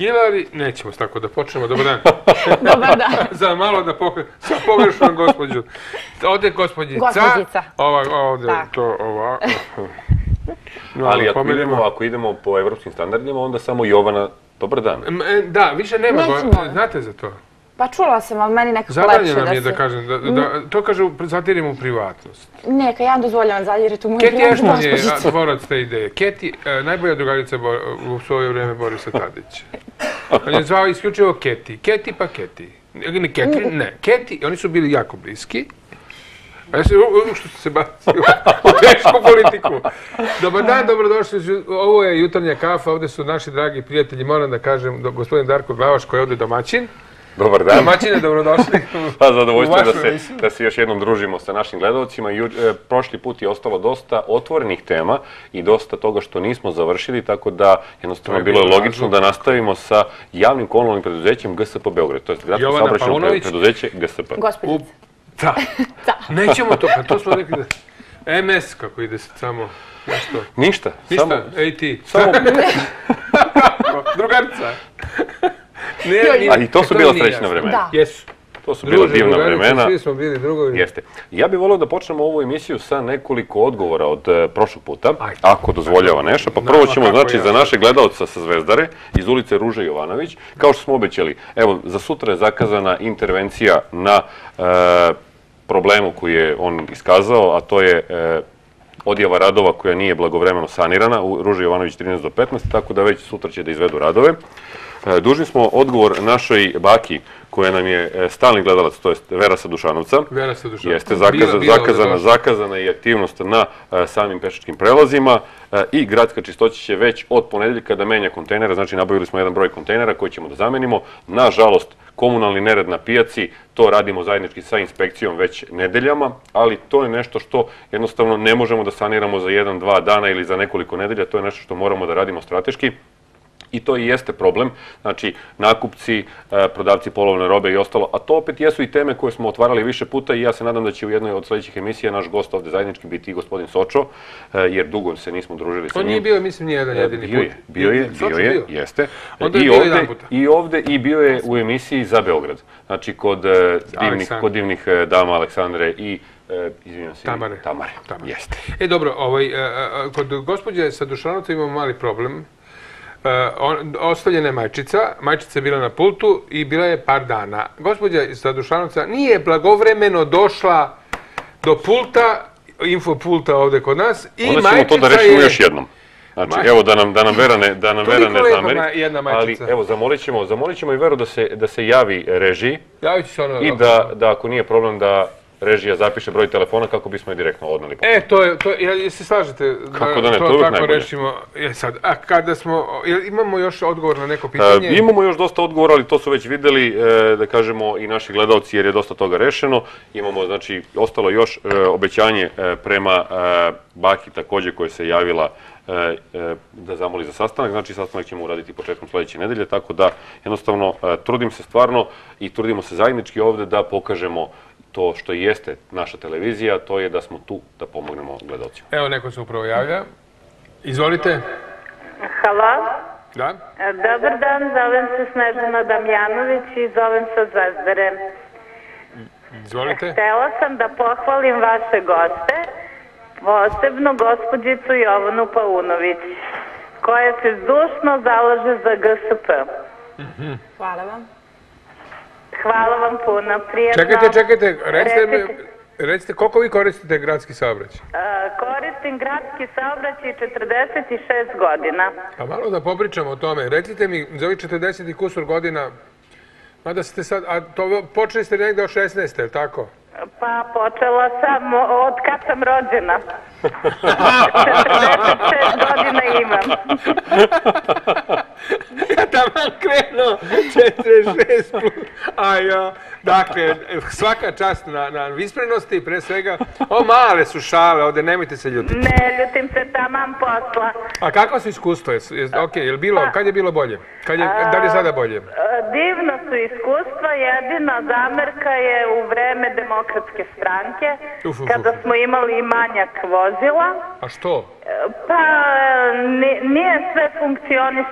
Hillary, nećemo tako da počnemo, dobar dan. Dobar dan. Za malo da sa pogrešnom gospođu. Ovdje je gospođica. Gospođica. Ovdje to, ova. Ali ako idemo po evropskim standardima, onda samo Jovana, dobar dan. Da, više nema, znate za to? Pa čula sam, ali meni nekako lepše da se... Zabranjeno mi je da kažem, to kaže zadirimo u privatnost. Neka, ja dozvoljavam zadiriti u moju Keti privatnost. Ashton je tvorac te ideje. Keti, najbolja drugarica u svoje vrijeme Borisa Tadića. On je zvao isključivo Keti. Keti pa Keti. Ne, Keti, oni su bili jako bliski. A ja se što se bacio u tešku politiku. Dobar dan, dobrodošli. Ovo je jutarnja kafa, ovdje su naši dragi prijatelji. Moram da kažem, gospodin Darko Glavaš koji je ovdje domaćin. Dobar dan. Domaćine, dobrodošli. Pa zadovoljstvo da se još jednom družimo sa našim gledalcima. Prošli put je ostalo dosta otvorenih tema i dosta toga što nismo završili, tako da jednostavno bilo je logično da nastavimo sa javnim komunalnim preduzećem GSP Beograd, to je gradsko saobraćajno preduzeće GSP. Gospođica. Da. Nećemo to, pa to smo rekli da... MS, kako ide se samo... Ništa. Ej ti. Samo... Drugarica. A i to su bila srećna vremena. Jesu. To su bila divna vremena. Svi smo bili drugovi. Jeste. Ja bih volio da počnemo ovu emisiju sa nekoliko odgovora od prošlog puta, ako dozvoljava Neša. Pa prvo ćemo, znači, za naše gledalca sa Zvezdare, iz ulice Ruže Jovanović, kao što smo obećali, evo, za sutra je zakazana intervencija na problemu koji je on iskazao, a to je odjava radova koja nije blagovremeno sanirana u Ruže Jovanović 13 do 15, tako da već sutra će da izvedu radove. Dužni smo odgovor našoj baki, koja nam je stalni gledalac, to je Vera sa Dušanovca. Vera sa Dušanovca. Jeste zakazana i aktivnost na samim pešačkim prelazima i gradska čistoća će već od ponedeljka da menja kontejnere, znači nabavili smo jedan broj kontejnera koji ćemo da zamenimo. Nažalost, komunalni nered na pijaci, to radimo zajednički sa inspekcijom već nedeljama, ali to je nešto što jednostavno ne možemo da saniramo za 1-2 dana ili za nekoliko nedelja, to je nešto što moramo da radimo strateški. I to i jeste problem, znači nakupci, prodavci polovne robe i ostalo, a to opet jesu i teme koje smo otvarali više puta i ja se nadam da će u jednoj od sljedećih emisija naš gost ovdje zajednički biti i gospodin Sočo, jer dugo se nismo družili sa njim. On nije bio, mislim, nijedan jedini put. Bio je, jeste. Onda je bio jedan puta. I ovdje i bio je u emisiji za Beograd, znači kod divnih dama Aleksandre i Tamare. Jeste. Dobro, kod gospođe sa Dušanovca imamo mali problem. Ostavljena je majčica je bila na pultu i bila je par dana. Gospođa sa Dušanovca nije blagovremeno došla do pulta, infopulta ovdje kod nas i majčica je... Onda ćemo to da rešimo još jednom. Znači, evo da nam Vera ne zameri, ali evo zamolit ćemo i Veru da se javi režiji i da ako nije problem da režija zapiše broj telefona kako bismo je direktno odnali. Jel se slažete da to tako rešimo? A kada smo, imamo još odgovor na neko pitanje? Imamo još dosta odgovora, ali to su već videli, da kažemo, i naši gledalci, jer je dosta toga rešeno. Imamo, znači, ostalo još obećanje prema baki također koja se javila da zamoli za sastanak. Znači, sastanak ćemo uraditi početkom sljedeće nedelje, tako da jednostavno trudim se stvarno i trudimo se zajednički ovdje da pokažemo to što jeste naša televizija, to je da smo tu da pomognemo gledalcima. Evo, neko se upravo javlja. Izvolite. Halo. Da? Dobar dan, zovem se Snežana Damjanović i zovem se Zvezdare. Izvolite. Htela sam da pohvalim vaše goste, posebno gospođicu Jovanu Paunović, koja se zdušno zalaže za GSP. Hvala vam. Hvala vam puno, prijetno. Čekajte, recite koliko vi koristite gradski saobraćaj? Koristim gradski saobraćaj 46 godina. Pa malo da popričamo o tome. Recite mi, za ovih 40 i kusur godina, mada ste sad, a to počeli ste negde od 16, je li tako? Pa počela sam od kad sam rođena. 46 godina imam. Ja tamo krenuo 46 plus. Dakle, svaka čast na visprenosti, pre svega. Male su šale, ovdje nemojte se ljutiti. Ne ljutim se, tamam posla. A kako su iskustvo? Kad je bilo bolje? Da li je sada bolje? Divno su iskustva, jedina zamerka je u vreme Demokratske stranke, kada smo imali manjak vozila. A što? Pa nije sve funkcionisalo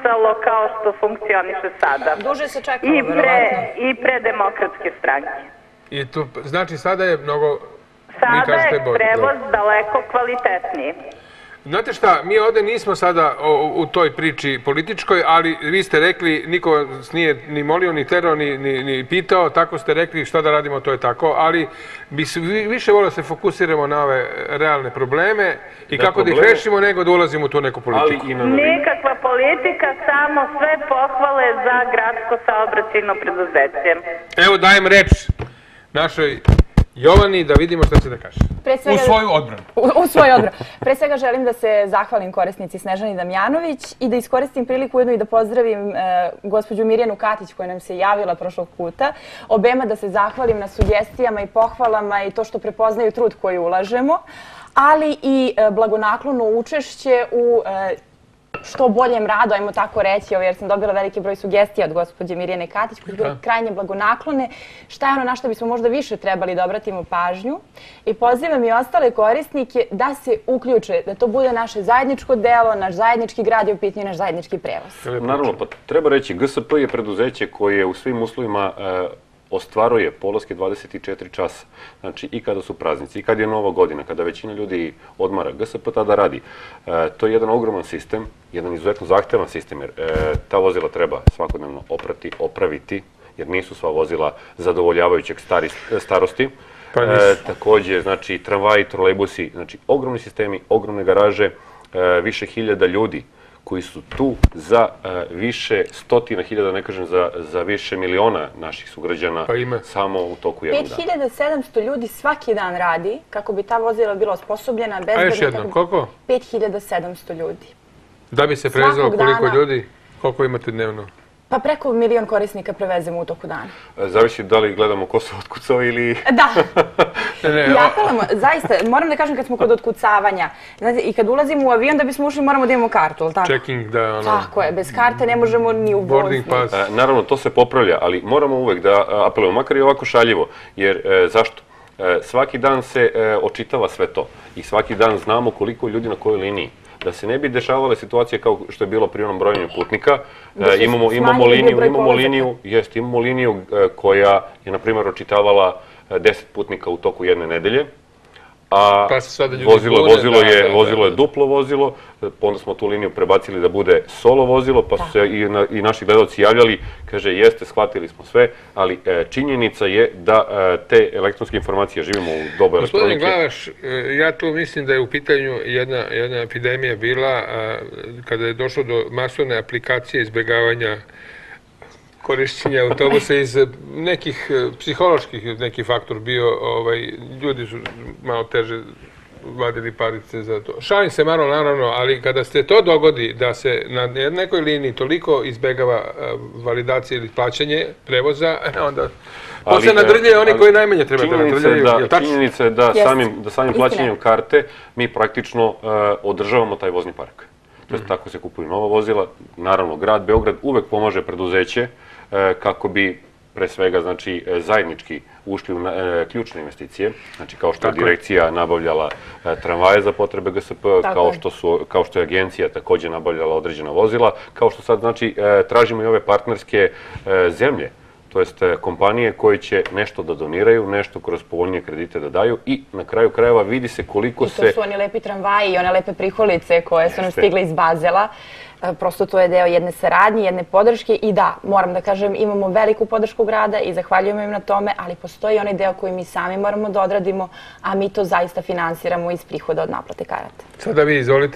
kao što funkcioniše sada. Duže se čekalo, verovatno. I pre Demokratske stranke. I to znači sada je mnogo... Sada je prevoz daleko kvalitetniji. Znate šta, mi ovde nismo sada u toj priči političkoj, ali vi ste rekli, niko vas nije ni molio, ni terao, ni pitao, tako ste rekli šta da radimo, to je tako, ali bi više volio da se fokusiramo na ove realne probleme i kako da ih rešimo, nego da ulazimo u tu neku politiku. Nikakva politika, samo sve pohvale za gradsko saobraćajno preduzeće. Evo dajem reč našoj Jovani da vidimo šta će da kaže. U svoju odbranu. U svoju odbranu. Pre svega želim da se zahvalim korisnici Snežani Damjanović i da iskoristim priliku ujedno i da pozdravim gospođu Mirjanu Katić koja nam se javila prošlog puta. Obema da se zahvalim na sugestijama i pohvalama i to što prepoznaju trud koji ulažemo, ali i blagonaklono učešće u što boljem radu, ajmo tako reći, jer sam dobila veliki broj sugestija od gospođe Mirjane Katić, koje su bile krajnje blagonaklone, šta je ono na što bismo možda više trebali da obratimo pažnju. I pozivam i ostale korisnike da se uključe, da to bude naše zajedničko delo, naš zajednički grad i u pitanju naš zajednički prevoz. Naravno, pa treba reći, GSP je preduzeće koje u svim uslovima ostvaruje polaske 24 časa. Znači i kada su praznici, i kad je Nova godina, kada većina ljudi odmara, GSP tada radi. To je jedan ogroman sistem, jedan izuzetno zahtevan sistem, jer ta vozila treba svakodnevno opraviti, jer nisu sva vozila zadovoljavajućeg starosti. Takođe, znači, tramvaji, trolejbusi, znači ogromni sistemi, ogromne garaže, više hiljada ljudi koji su tu za više stotina hiljada, ne kažem za više miliona naših sugrađana samo u toku jednog dana. 5700 ljudi svaki dan radi kako bi ta vozila bila osposobljena, bezbedna. A još jednom, koliko? 5700 ljudi. Da bi se prevezalo koliko ljudi? Koliko imate dnevno? Pa preko 1 milion korisnika prevezemo u toku dana. Zavisi da li gledamo ko se otkucao ili... Da. I apelamo, zaista, moram da kažem kad smo kod otkucavanja, znate, i kad ulazimo u avion da bismo ušli moramo da imamo kartu, ali tako? Checking, da, ono... Tako je, bez karte ne možemo ni u boarding pass. Naravno, to se popravlja, ali moramo uvek da apelujemo, makar i ovako šaljivo, jer zašto? Svaki dan se očitava sve to i svaki dan znamo koliko ljudi na kojoj liniji. Da se ne bi dešavale situacije kao što je bilo pri onom brojanju putnika, imamo liniju koja je, na primjer, očitavala 10 putnika u toku jedne nedelje, a vozilo je duplo vozilo, onda smo tu liniju prebacili da bude solo vozilo, pa su se i naši gledalci javljali, kaže, jeste, shvatili smo sve, ali činjenica je da te elektronske informacije, živimo u dobu elektronike. Gospodine Glavaš, ja tu mislim da je u pitanju jedna epidemija bila kada je došlo do masovne aplikacije izbjegavanja korišćenja autobusa iz nekih psiholoških neki faktor bio, ljudi su malo teže vadili parice za to. Šalim se malo, naravno, ali kada se to dogodi da se na nekoj liniji toliko izbegava validacija ili plaćanje prevoza, onda posle nadrljaju oni koji najmanje treba da nadrljaju. Činjenica je da samim plaćanjem karte mi praktično održavamo taj vozni park. Tako se kupuju nova vozila. Naravno, grad Beograd uvek pomaže preduzeće kako bi pre svega, znači, zajednički ušli u ključne investicije, znači kao što je direkcija nabavljala tramvaje za potrebe GSP, kao što je agencija takođe nabavljala određena vozila, kao što sad, znači, tražimo i ove partnerske zemlje, to jest kompanije koje će nešto da doniraju, nešto kroz povoljnije kredite da daju i na kraju krajeva vidi se koliko se... I to su oni lepi tramvaji i one lepe priholice koje su nam stigle iz Bazela. Prosto to je deo jedne saradnje, jedne podrške i da, moram da kažem, imamo veliku podršku grada i zahvaljujemo im na tome, ali postoji onaj deo koji mi sami moramo da odradimo, a mi to zaista finansiramo iz prihoda od naplate karata. Sada vi, izvolite.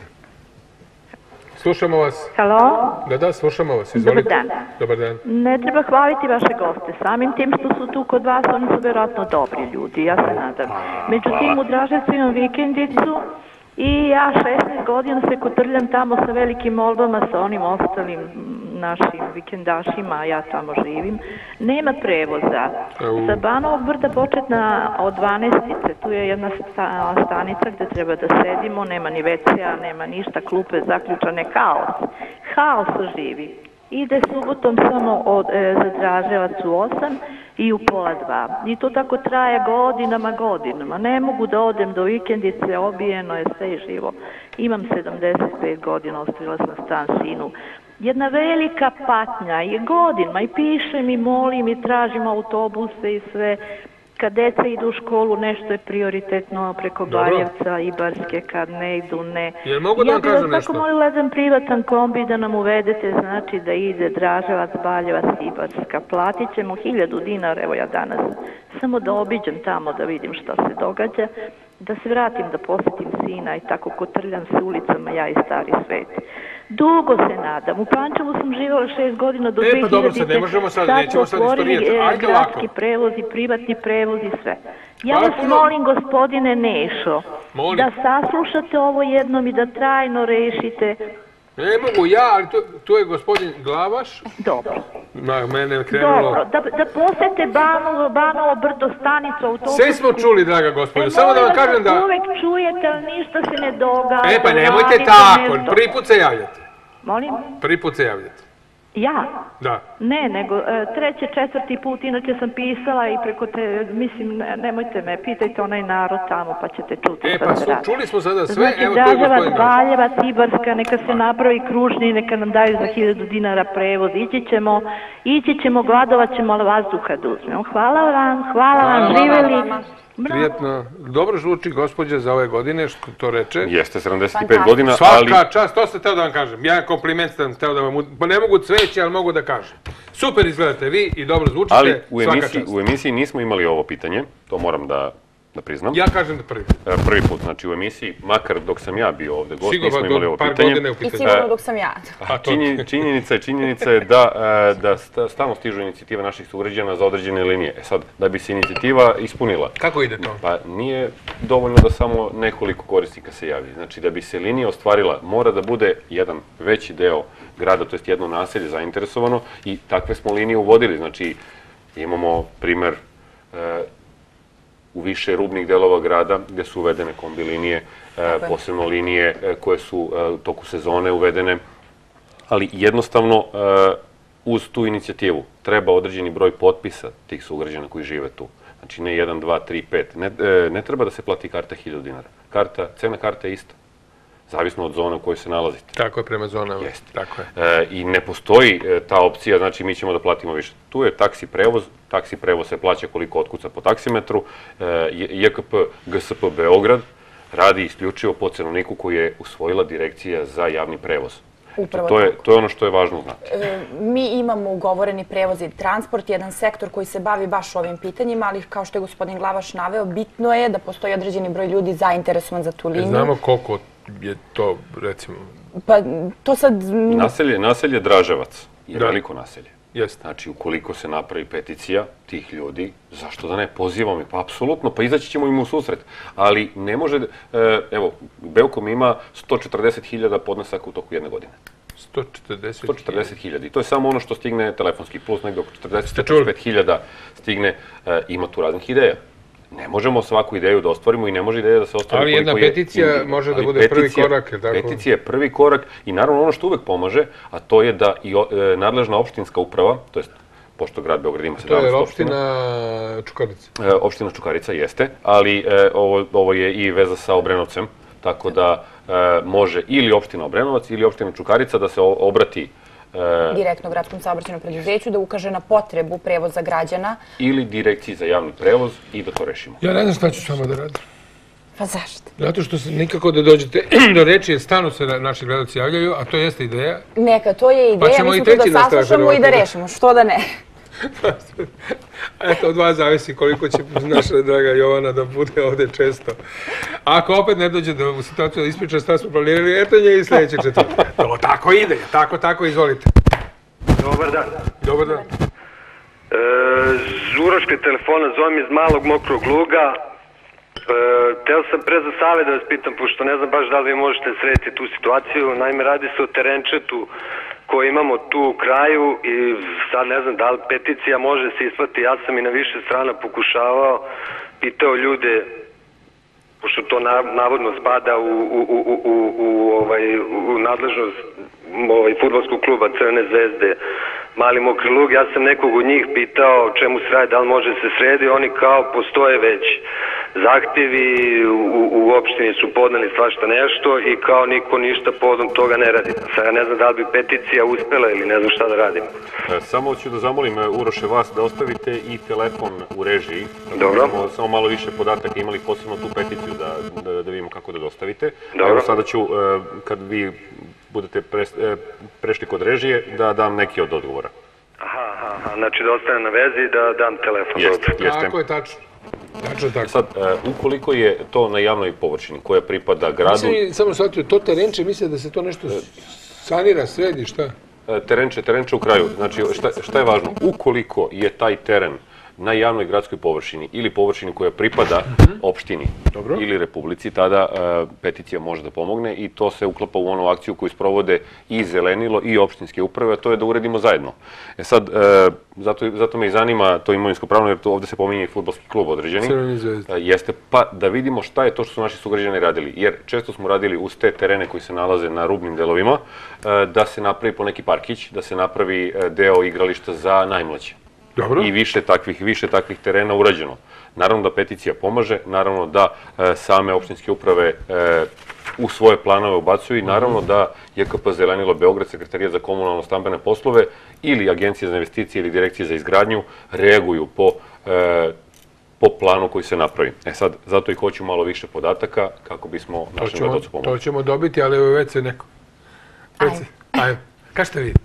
Slušamo vas. Halo? Da, slušamo vas. Izvolite. Dobar dan. Dobar dan. Ne treba hvaliti vaše goste. Samim tim što su tu kod vas, oni su verovatno dobri ljudi, ja se nadam. Međutim, u Draževcu imam vikendicu i ja 16 godina se kotrljam tamo sa velikim molbama, sa onim ostalim našim vikendašima, a ja tamo živim. Nema prevoza. Sa Banovog brda početna od 12-ice, tu je jedna stanica gde treba da sedimo, nema ni WC-a, nema ništa, klupe zaključane, haos. Haos živi. Ide subotom samo za Draževac u 8 i u pola 2. I to tako traje godinama. Ne mogu da odem do vikendice, obijeno je sve i živo. Imam 75 godina, ostavila sam stan sinu. jedna velika patnja i godinama i pišem i molim i tražim autobuse i sve. Kad deca idu u školu, nešto je prioritetno preko Baljevca, Ibarske, kad ne idu, ne. Jel mogu da vam kažem nešto? Ja bih vas tako molila jedan privatan kombi da nam uvedete, znači da ide Draževac, Baljevac, Ibarska. Platit ćemo 1000 dinara, evo ja danas, samo da obiđem tamo da vidim šta se događa, da se vratim da posjetim sina i tako kotrljam se ulicama, ja i stari svet. Dugo se nadam. U Pančevu sam živjela 6 godina do 2000. Pa dobro, sad ne možemo sad, nećemo sad istorijeti. Ajde ovako. Gradski prevozi, privatni prevozi, sve. Ja vas molim, gospodine Nešo, da saslušate ovo jednom i da trajno rešite. Ne mogu ja, ali tu je gospodin Glavaš. Dobro. Na mene je krenulo. Dobro, da posete Banovo brdo, stanicu, autobus. Sve smo čuli, draga gospodin. Samo da vam kažem da... Uvek čujete, ali ništa se ne događa. Pa nemojte tako, prvi put se javljate. Molim? Prvi put se javljate. Ja? Da. Ne, nego 3., 4. put, inače sam pisala i preko te, mislim, nemojte me, pitajte onaj narod tamo pa ćete čuti šta se radi. Čuli smo sada sve, znači, evo to je gospodin Glavaš. Baljevac, Ibarska, neka se napravi kružni, neka nam daju za 1000 dinara prevoz, ići ćemo, gladovat ćemo, ali vazduha da uzmemo. Hvala vam, živeli. Prijetno. Dobro zvuči gospođa za ove godine, što to reče. Jeste, 75 godina, ali... Svaka čast, to ste teo da vam kažem. Jedan kompliment sam teo da vam... Pa ne mogu cveće, ali mogu da kažem. Super izgledate vi i dobro zvučite, svaka čast. Ali u emisiji nismo imali ovo pitanje, to moram da priznam. Ja kažem da prvi. Prvi put, znači u emisiji, makar dok sam ja bio ovde gost, nismo imali ovo pitanje. I sigurno dok sam ja. Činjenica je da stalno stižu inicijativa naših sugrađana za određene linije. Sad, da bi se inicijativa ispunila. Kako ide to? Pa nije dovoljno da samo nekoliko korisnika se javi. Znači, da bi se linija ostvarila, mora da bude jedan veći deo grada, to jest jedno naselje zainteresovano i takve smo linije uvodili. Znači, imamo primer u više rubnih delova grada gde su uvedene kombi linije, posebno linije koje su u toku sezone uvedene, ali jednostavno uz tu inicijativu treba određeni broj potpisa tih sugrađana koji žive tu. Znači ne 1, 2, 3, 5. Ne treba da se plati karta 1000 dinara. Cena karte je ista. Zavisno od zone u kojoj se nalazite. Tako je, prema zonama. Jeste. Tako je. I ne postoji ta opcija, znači mi ćemo da platimo više. Tu je taksi prevoz se plaća koliko otkuca po taksimetru. JKP GSP Beograd radi isključivo po cenovniku koji je usvojila Direkcija za javni prevoz. To je ono što je važno znati. Mi imamo ugovoreni prevoz i transport, jedan sektor koji se bavi baš ovim pitanjima, ali kao što je gospodin Glavaš naveo, bitno je da postoji određeni broj ljudi zainteresovan za tu liniju. Znamo koliko je to, recimo... Pa to sad... Naselje Draževac je veliko naselje. Jeste. Znači, ukoliko se napravi peticija tih ljudi, zašto da ne, pozivamo ih, pa apsolutno, pa izaći ćemo im u susret. Ali ne može, evo, Beokom ima 140.000 podnesaka u toku jedne godine. 140.000. I to je samo ono što stigne telefonski, plus negdje oko 45.000 stigne, ima tu raznih ideja. Ne možemo svaku ideju da ostvarimo i ne može ideja da se ostvari koliko je... Ali jedna peticija može da bude prvi korak. Peticija je prvi korak i naravno ono što uvek pomaže, a to je da i nadležna opštinska uprava, to jest pošto grad Beograd ima 17 opština... To je opština Čukarica. Opština Čukarica jeste, ali ovo je i veza sa Obrenovcem, tako da može ili opština Obrenovac ili opština Čukarica da se obrati direktno gradskom saobraćajnom preduzeću, da ukaže na potrebu prevoza građana. Ili Direkciji za javni prevoz i da to rešimo. Ja ne znam šta ću samo da radim. Pa zašto? Zato što se nikako da dođete do reči, jer stano se naši gledalci javljaju, a to jeste ideja. Neka, to je ideja, mi smo tu da saslušamo i da rešimo, što da ne. Eto, od vas zavisi koliko će naša draga Jovana da bude ovde često. Ako opet ne dođe do situacije da ispriča šta smo planirali, eto nje i sljedeće četvrtke. To tako ide, tako, izvolite. Dobar dan. Dobar dan. Žuroške telefona, zovem iz Malog Mokrog Luga. Teo sam pre za savjet da vas pitam, pošto ne znam baš da li vi možete srediti tu situaciju. Naime, radi se o terenčetu koji imamo tu u kraju i sad ne znam da li peticija može se isplati. Ja sam i na više strana pokušavao, pitao ljude, pošto to navodno spada u nadležnost fudbalskog kluba Crvene zvezde Mali Mokri Lug. Ja sam nekog od njih pitao čemu se radi, da li može se sredi, oni kao postoje već zahtjevi, u opštini su podneli svašta nešto i kao niko ništa povodom toga ne radi. Sad ja ne znam da li bi peticija uspela ili ne znam šta da radim. Samo ću da zamolim, Uroše, vas da ostavite i telefon u režiji. Dobro. Samo malo više podataka, imali posebno tu peticiju da vidimo kako da dostavite. Dobro. Evo sada ću, kad vi budete prešli kod režije, da dam neki od odgovora. Aha, znači da ostanem na vezi i da dam telefon. Jeste. Tako je, tačno. Tačno tako. Sad, ukoliko je to na javnoj površini koja pripada gradu... Mislim, samo shvatio, to terenče, misle da se to nešto sanira, sredi, šta? Terenče u kraju. Znači, šta je važno? Ukoliko je taj teren na javnoj gradskoj površini ili površini koja pripada opštini ili republici, tada peticija može da pomogne i to se uklapa u onu akciju koju sprovode i Zelenilo i opštinske uprave, a to je da uredimo zajedno. Sad, zato me i zanima to imovinsko pravno, jer ovde se pominje i fudbalski klub određeni. Jeste, pa da vidimo šta je to što su naši sugrađani radili, jer često smo radili uz te terene koji se nalaze na rubnim delovima, da se napravi po neki parkić, da se napravi deo igrališta za najmlađe. I više takvih terena urađeno. Naravno da peticija pomaže, naravno da same opštinske uprave u svoje planove ubacuju i naravno da JKP Zelenilo Beograd, Sekretarijat za komunalno-stambene poslove ili Agencija za investicije ili Direkcija za izgradnju reaguju po planu koji se napravi. Sad, zato i hoću malo više podataka kako bismo našem gledaocu pomogli. To ćemo dobiti, ali već se neko... Ajde. Kažete vi?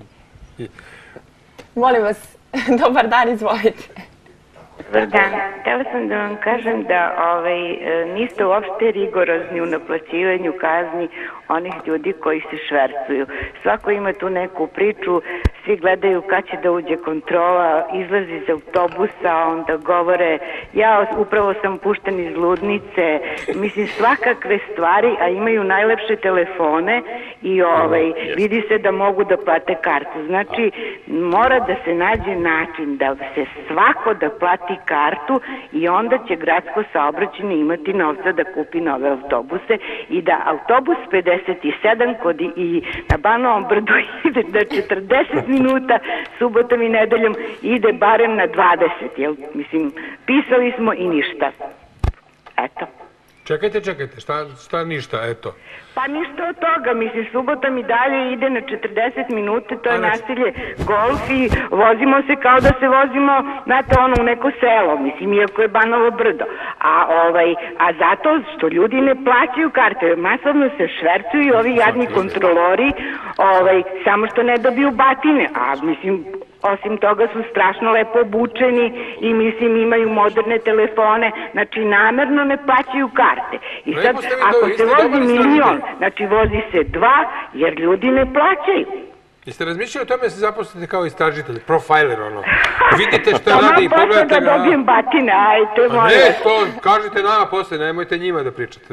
Molim vas, dobar dan, izvolite. Dobar dan. Htela sam da vam kažem da niste uopšte rigorozni u naplaćivanju kazni onih ljudi koji se švercuju. Svako ima tu neku priču, svi gledaju kad će da uđe kontrola, izlazi iz autobusa, onda govore ja upravo sam pušten iz ludnice, mislim svakakve stvari, a imaju najlepše telefone i vidi se da mogu da plate kartu. Znači, mora da se nađe način da se svako da plati kartu i onda će gradsko saobraćajne imati novca da kupi nove autobuse i da autobus 57 i na Banovom brdu ide na 40 minuta, subotom i nedeljom ide barem na 20, jel? Mislim, pisali smo i ništa. Eto. Čekajte, šta ništa, eto? Pa ništa od toga, mislim, subotom i dalje ide na 40 minuta, to je nasilje golf i vozimo se kao da se vozimo, znate, u neko selo, mislim, iako je Banovo brdo. A zato što ljudi ne plaćaju karte, masovno se švercuju i ovi jadni kontrolori, samo što ne dobiju batine, a mislim... Osim toga su strašno lepo obučeni i mislim imaju moderne telefone, znači namerno ne plaćaju karte. I sad ako se vozi milion, znači vozi se 2 jer ljudi ne plaćaju. Jeste razmišljali o tome da se zaposlite kao istražitelj, profiler, vidite što radi i pogledate ga... da dobijem batine, ajte, molim. Ne, to kažite nama posle, nemojte njima da pričate.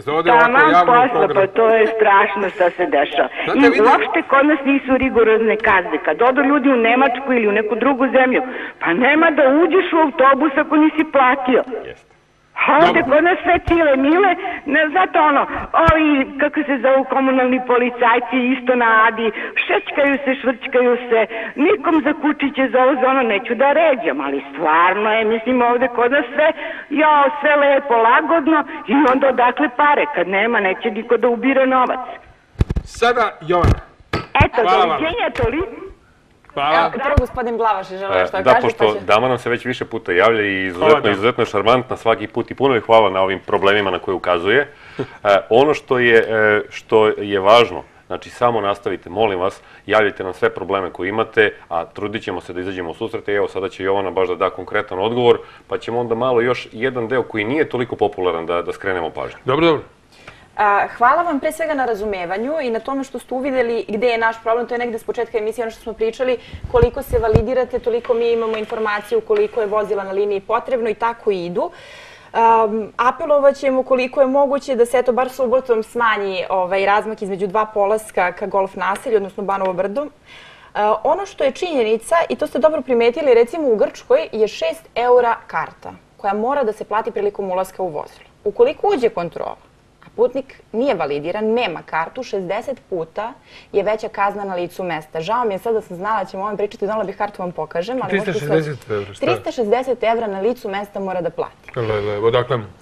Pa to je strašno što se dešava. I uopšte kod nas nisu rigorozne kazne. Kad odu ljudi u Nemačku ili u neku drugu zemlju, pa nema da uđeš u autobus ako nisi platio. Ovdje kod nas sve cile mile, zato ovi, kako se zovu, komunalni policajci isto na Adi, šečkaju se, švrčkaju se, nikom za kučiće za ovo, za ono, neću da ređam, ali stvarno je, mislim, ovdje kod nas sve lepo, lagodno i onda odakle pare, kad nema, neće niko da ubira novac. Sada, Jovana. Eto, doviđenja toliko. Prvo gospodin Glavaš je želeo što da kaže. Da, pošto dama nam se već više puta javlja i izuzetno je šarmantna svaki put i puno je hvala na ovim problemima na koje ukazuje. Ono što je važno, znači samo nastavite, molim vas, javljajte nam sve probleme koje imate, a trudit ćemo se da izađemo u susrete. Evo, sada će Jovana baš da da konkretan odgovor, pa ćemo onda malo još jedan deo koji nije toliko popularan da skrenemo pažnju. Dobro. Hvala vam pre svega na razumevanju i na tome što ste uvideli gde je naš problem. To je negde s početka emisije, ono što smo pričali, koliko se validirate, toliko mi imamo informaciju koliko je vozila na liniji potrebno i tako idu. Apelovat ćemo koliko je moguće da se eto bar subotom smanji razmak između 2 polaska ka golf naselju, odnosno Banovo brdo. Ono što je činjenica, i to ste dobro primetili, recimo u Grčkoj je 6 eura karta koja mora da se plati prilikom ulaska u vozilo. Ukoliko uđe kontrola, putnik nije validiran, nema kartu, 60 puta je veća kazna na licu mesta. Žao mi je sad da sam znala da ćemo o ovom pričati, donala bih kartu vam pokažem. 360 evra, šta? 360 evra na licu mesta mora da plati. Odakle mu?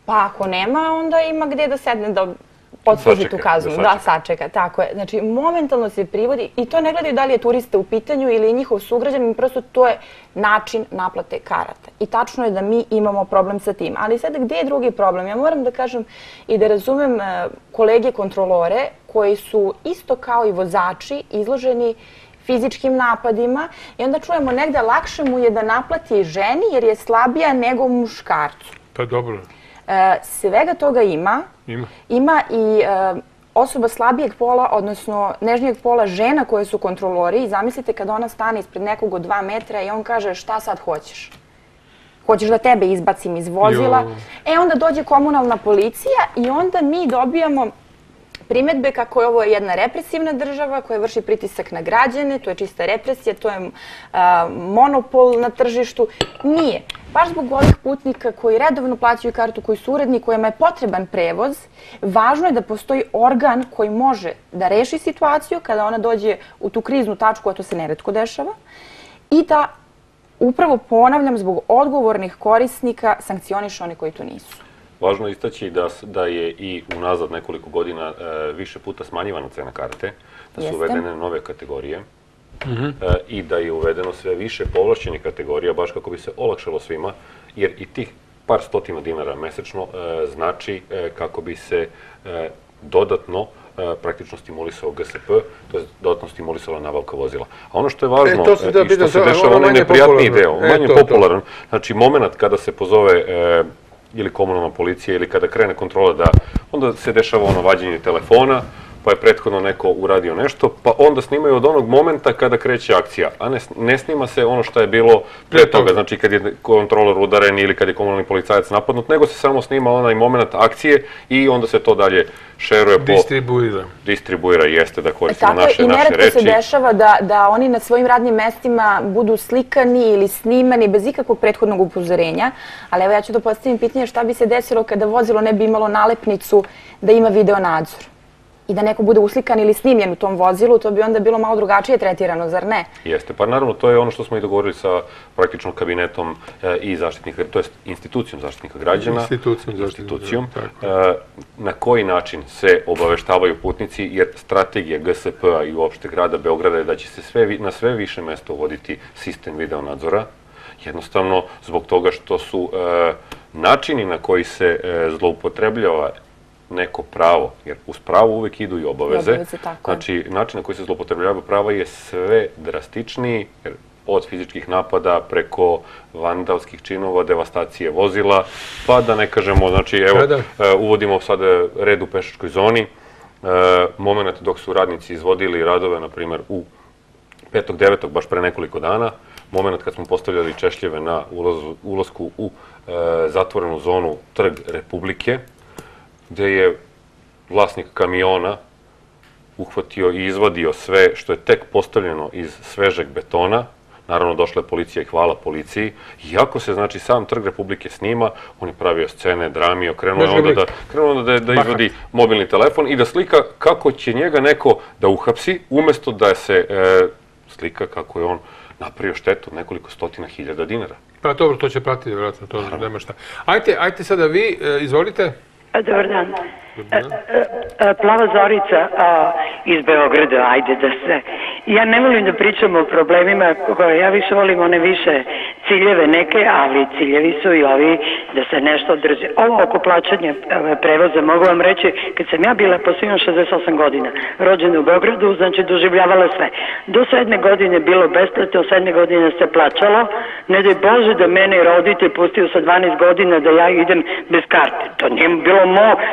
Pa ako nema, onda ima gdje da sedne da odsluži tu kaznu. Da, sačeka, tako je. Znači, momentalno se privodi i to ne gledaju da li je turista u pitanju ili je njihov sugrađanin, prosto to je način naplate karata. I tačno je da mi imamo problem sa tim. Ali sada gdje je drugi problem? Ja moram da kažem i da razumem kolege kontrolore koji su isto kao i vozači izloženi fizičkim napadima i onda čujemo negde lakše mu je da naplati ženi jer je slabija nego muškarcu. Pa dobro. Svega toga ima. Ima i osoba slabijeg pola, odnosno nežnijeg pola žena koje su kontrolori i zamislite kada ona stane ispred nekog od 2 metra i on kaže šta sad hoćeš? Hoćeš da tebe izbacim iz vozila? Onda dođe komunalna policija i onda mi dobijamo primjedbe kako je ovo jedna represivna država koja vrši pritisak na građane, to je čista represija, to je monopol na tržištu. Nije. Baš zbog ovih putnika koji redovno plaćaju kartu, koji su uredni, kojima je potreban prevoz, važno je da postoji organ koji može da reši situaciju kada ona dođe u tu kriznu tačku, a to se neretko dešava, i da, upravo ponavljam, zbog odgovornih korisnika sankcioniše oni koji tu nisu. Važno je istaći da je i unazad nekoliko godina više puta smanjivana cena karte, da su uvedene nove kategorije i da je uvedeno sve više povlašćenih kategorija, baš kako bi se olakšalo svima, jer i tih par stotina dinara mesečno znači kako bi se dodatno praktično stimulisao GSP, to je dodatno stimulisala nabavka vozila. A ono što je važno, i što se dešava, onaj neprijatniji deo, manje popularan, znači moment kada se pozove ili komunalna policija ili kada krene kontrola, da onda se dešava ono vađenje telefona, pa je prethodno neko uradio nešto, pa onda snimaju od onog momenta kada kreće akcija, a ne snima se ono što je bilo pre toga, znači kad je kontrolor udaren ili kad je komunalni policajac napadnut, nego se samo snima onaj moment akcije i onda se to dalje šeruje po... Distribuira, jeste, da koristimo naše reči. Tako i neretko se dešava da oni na svojim radnim mestima budu slikani ili snimani bez ikakvog prethodnog upozorenja, ali evo ja ću da postavim pitanje šta bi se desilo kada vozilo ne bi imalo nalepnicu da ima video nadzor. I da neko bude uslikan ili snimljen u tom vozilu, to bi onda bilo malo drugačije tretirano, zar ne? Jeste, pa naravno to je ono što smo i dogovorili sa praktično kabinetom i zaštitnika, to je institucijom zaštitnika građana. Institucijom. Na koji način se obaveštavaju putnici, jer strategija GSP-a i uopšte grada Beograda je da će se na sve više mesta uvoditi sistem video nadzora. Jednostavno zbog toga što su načini na koji se zloupotrebljava neko pravo, jer uz pravo uvek idu i obaveze. Znači, način na koji se zloupotrebljavaju prava je sve drastičniji, od fizičkih napada preko vandalskih činova, devastacije vozila, pa da ne kažemo, znači, evo, uvodimo sada red u pešačkoj zoni. Moment dok su radnici izvodili radove, na primjer, u 5.9. baš pre nekoliko dana, moment kad smo postavljali češljeve na ulazku u zatvorenu zonu Trg Republike, gde je vlasnik kamiona uhvatio i izvadio sve što je tek postavljeno iz svežeg betona. Naravno, došla je policija i hvala policiji. Iako se, znači, sam Trg Republike snima, on je pravio scene, dramio, krenuo onda da izvadi mobilni telefon i da slika kako će njega neko da uhapsi, umesto da se slika kako je on napravio štetu od nekoliko stotina hiljada dinara. Pa dobro, to će pratiti, vjerojatno, to nema šta. Ajte sada vi, izvolite. Dobar dan. Plava Zorica iz Beograda, ajde da se... Ja ne volim da pričam o problemima koje ja više volim, one više ciljeve neke, ali ciljevi su i ovi da se nešto drži. Ovo oko plaćanja prevoza mogu vam reći, kad sam ja bila posljedno 68 godina, rođena u Beogradu, znači doživljavala sve. Do 7. godine bilo besplatno, 7. godine se plaćalo, ne daj Bože da mene roditelj pustio sa 12 godina da ja idem bez karte. To nije bilo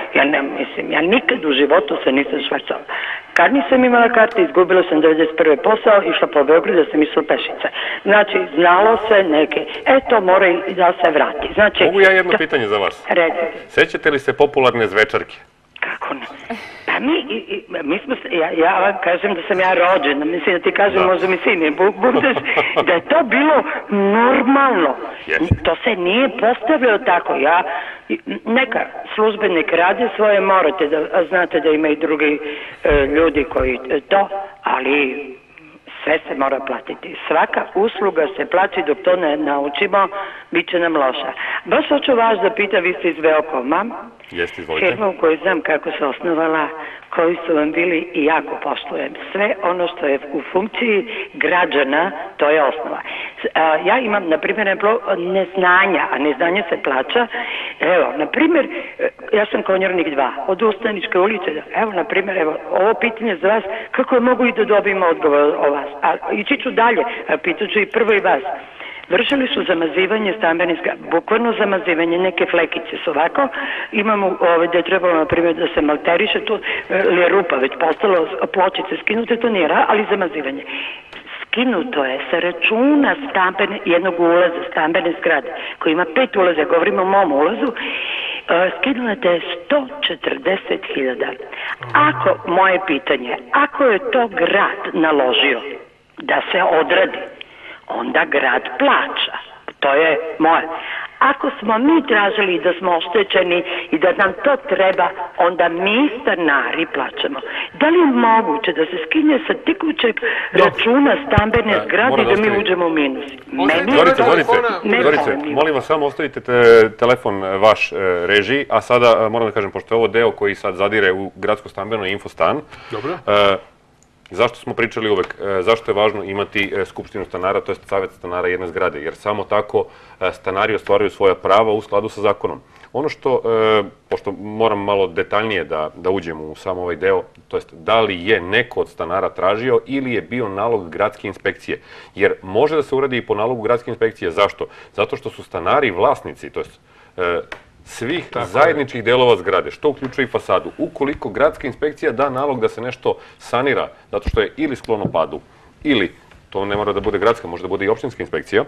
ja nikad u životu se nisam švercala. Kad nisam imala karte, izgubila sam 91. posao, išla po Beogradu da sam išla pešice. Znači, znalo se neke, to mora i da se vrati. Mogu ja jedno pitanje za vas? Sećate li se popularne zvečarke? Kako ne? Pa mi smo, ja vam kažem da sam ja rođena, mislim da ti kažem, možda mi sine, budeš, da je to bilo normalno. To se nije postavljalo tako. Neka službenik radi svoje, morate da znate da ima i drugi ljudi koji to, ali sve se mora platiti. Svaka usluga se plaći, dok to ne naučimo, bit će nam loša. Baš hoću vas da pitam, vi ste iz Beokoma, Jeste, izvolite. firma u kojoj znam kako se osnovala, koji su vam bili i jako poštujem. Sve ono što je u funkciji građana, to je osnova. Ja imam, na primjer, neznanja, a neznanje se plaća. Evo, na primjer, ja sam Konjarnik 2, od Ustaničke ulice. Evo, na primjer, evo, ovo pitanje za vas, kako je mogu i da dobijem odgovor o vas? A ići ću dalje, pitaću i prvo i vas. Vršili su zamazivanje stambenih zgrada, bukvalno zamazivanje, neke flekice su ovako, imamo gde je trebalo, na primjer, da se malteriše, tu je rupa već postalo, pločice skinute, to nije ali zamazivanje. Skinuto je sa računa jednog ulaza stambene zgrade, koji ima 5 ulaza, govorimo o mom ulazu, skinuto je 140.000. Moje pitanje, ako je to grad naložio da se odradi, onda grad plaća. To je moje. Ako smo mi tražili da smo oštećeni i da nam to treba, onda mi stanari plaćamo. Da li je moguće da se skine sa tekućeg računa stambene zgrade i da mi uđemo u minus? Zorice, molim vas samo ostavite telefon vaš režiji, a sada moram da kažem, pošto je ovo deo koji sad zadire u gradsko stambeno infostan, zašto smo pričali uvek, zašto je važno imati skupštinu stanara, to je savjet stanara jedne zgrade, jer samo tako stanari ostvaruju svoja prava u skladu sa zakonom. Ono što, pošto moram malo detaljnije da uđem u sam ovaj deo, to jest da li je neko od stanara tražio ili je bio nalog gradske inspekcije, jer može da se uradi i po nalogu gradske inspekcije. Zašto? Zato što su stanari vlasnici, to jest svih zajedničkih delova zgrade, što uključuje i fasadu. Ukoliko gradska inspekcija da nalog da se nešto sanira, zato što je ili sklono padu, ili, to ne mora da bude gradska, može da bude i opštinska inspekcija,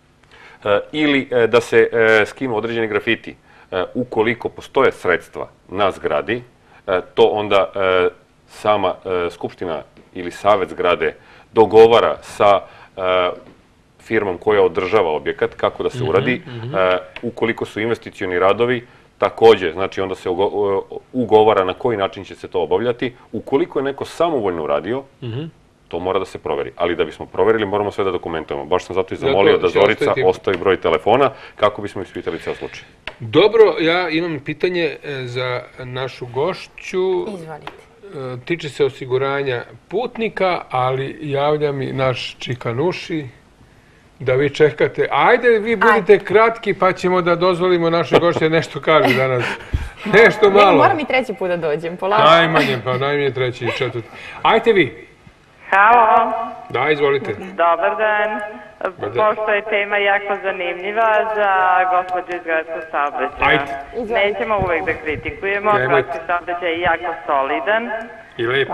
ili da se skinu određeni grafiti, ukoliko postoje sredstva na zgradi, to onda sama skupština ili savet zgrade dogovara sa firmom koja održava objekat, kako da se uradi. Ukoliko su investicioni radovi, takođe, znači onda se ugovara na koji način će se to obavljati. Ukoliko je neko samovoljno uradio, to mora da se proveri. Ali da bismo proverili, moramo sve da dokumentujemo. Baš sam zato i zamolio da Zorica ostavi broj telefona, kako bismo ispitali ceo slučaj. Dobro, ja imam pitanje za našu gošću. Izvolite. Tiče se osiguranja putnika, ali javlja mi naš Čikanuši da vi čekate. Ajde, vi budite kratki, pa ćemo da dozvolimo našoj gošće nešto kaže danas. Nešto malo. Moram i treći put da dođem, polako. Najmanje treći i četvrti. Ajte vi. Halo. Da, izvolite. Dobar dan. Pošto je tema jako zanimljiva za gospođu iz gradskog saobraćaja. Nećemo uvek da kritikujemo, gradski saobraćaj je jako solidan. I lepo.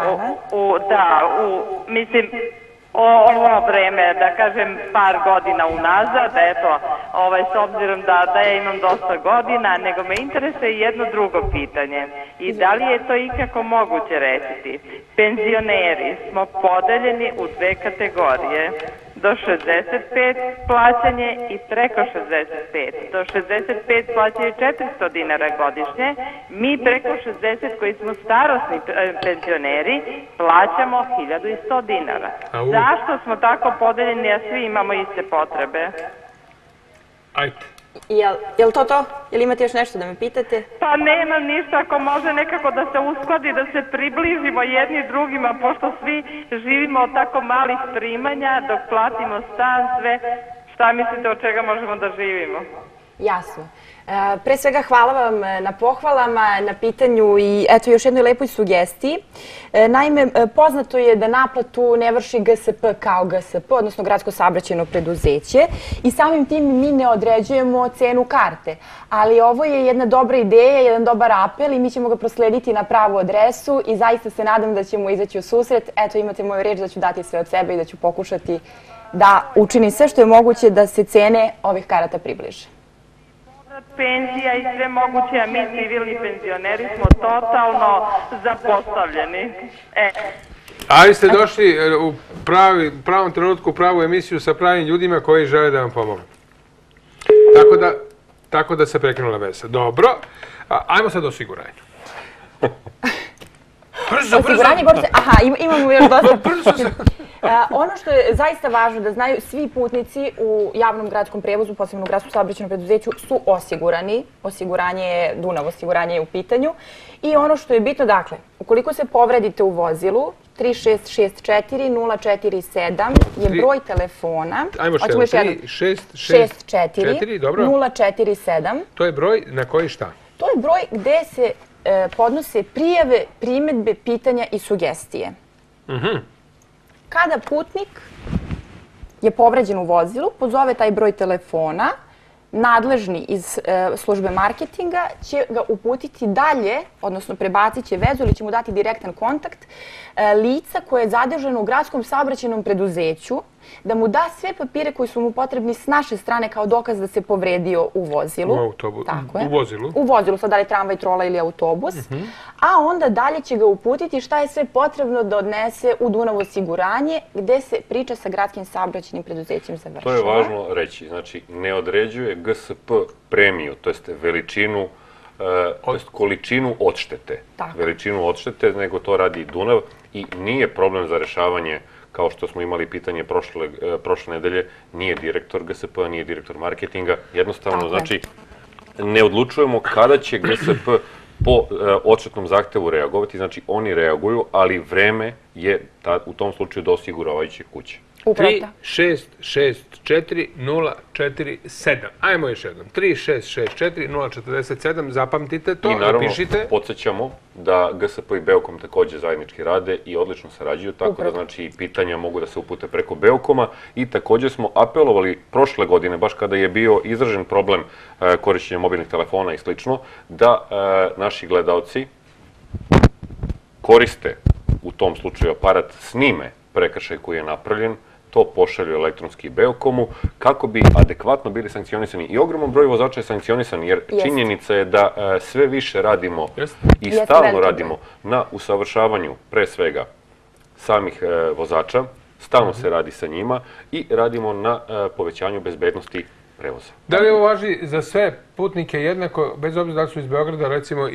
Mislim, ovo vreme, da kažem par godina unazad, eto, s obzirom da ja imam dosta godina, nego me interesuje jedno drugo pitanje. I da li je to ikako moguće rešiti? Penzioneri smo podeljeni u dve kategorije. Do 65 plaćanje i preko 65. Do 65 plaćaju 400 dinara godišnje. Mi preko 60 koji smo starosni penzioneri plaćamo 1100 dinara. Zašto smo tako podeljeni, a svi imamo iste potrebe? Ajde. Je li to to? Je li imate još nešto da me pitate? Pa nemam ništa, ako može nekako da se uskladi, da se približimo jedni drugima, pošto svi živimo od tako malih primanja, dok platimo stan, sve. Šta mislite od čega možemo da živimo? Jasno. Pre svega hvala vam na pohvalama, na pitanju i eto još jednoj lepoj sugestiji. Naime, poznato je da naplatu ne vrši GSP kao GSP, odnosno gradsko saobraćajno preduzeće, i samim tim mi ne određujemo cenu karte. Ali ovo je jedna dobra ideja, jedan dobar apel i mi ćemo ga proslediti na pravu adresu i zaista se nadam da ćemo izaći u susret. Eto, imate moju reč da ću dati sve od sebe i da ću pokušati da učinim sve što je moguće da se cene ovih karata približe. Penzija i sve moguće, a mi civilni penzioneri smo totalno zapostavljeni. Ali ste došli u pravom trenutku u pravu emisiju sa pravim ljudima koji žele da vam pomognu. Tako da se prekinula veza. Dobro, ajmo sad o osiguranju. Osiguranje borce... Aha, imamo još dosta. Ono što je zaista važno da znaju, svi putnici u javnom gradskom prevozu, posebno u gradskom saobraćajnom preduzeću, su osigurani. Osiguranje je, Dunav osiguranje je u pitanju. I ono što je bitno, dakle, ukoliko se povredite u vozilu, 3664-047 je broj telefona. Ajmo što je, 3664-047. To je broj na koji šta? To je broj gde se podnose prijave, primedbe, pitanja i sugestije. Kada putnik je povređen u vozilu, pozove taj broj telefona, nadležni iz službe marketinga će ga uputiti dalje, odnosno prebacit će vezu ili će mu dati direktan kontakt lica koje je zadržano u gradskom saobraćajnom preduzeću, da mu da sve papire koji su mu potrebni s naše strane kao dokaz da se povredio u vozilu. U vozilu? U vozilu, sad da li tramvaj, trola ili autobus. A onda dalje će ga uputiti šta je sve potrebno da odnese u Dunav osiguranje, gde se priča sa gradskim saobraćajnim preduzećem završava. To je važno reći. Znači, ne određuje GSP premiju, to jest veličinu, to jest količinu odštete. Veličinu odštete, nego to radi Dunav i nije problem za rešavanje, kao što smo imali pitanje prošle nedelje, nije direktor GSP-a, nije direktor marketinga. Jednostavno, znači, ne odlučujemo kada će GSP po odštetnom zahtevu reagovati. Znači, oni reaguju, ali vreme je u tom slučaju do osiguravajuće kuće. 3664-047. Ajmo još jednom. 3664-047. Zapamtite to, napišite. I naravno, podsjećamo da GSP i Beokom takođe zajednički rade i odlično sarađuju, tako da znači pitanja mogu da se upute preko Beokoma i takođe smo apelovali prošle godine, baš kada je bio izražen problem korišćenja mobilnih telefona i slično, da naši gledaoci koriste u tom slučaju aparat, snime prekršaj koji je napravljen, to pošalju elektronski Beokomu, kako bi adekvatno bili sankcionisani. I ogroman broj vozača je sankcionisan, jer činjenica je da sve više radimo i stalno radimo na usavršavanju, pre svega, samih vozača, stalno se radi sa njima i radimo na povećanju bezbednosti prevoza. Da li ovo važi za sve putnike jednako, bez obzira da li su iz Beograda, recimo,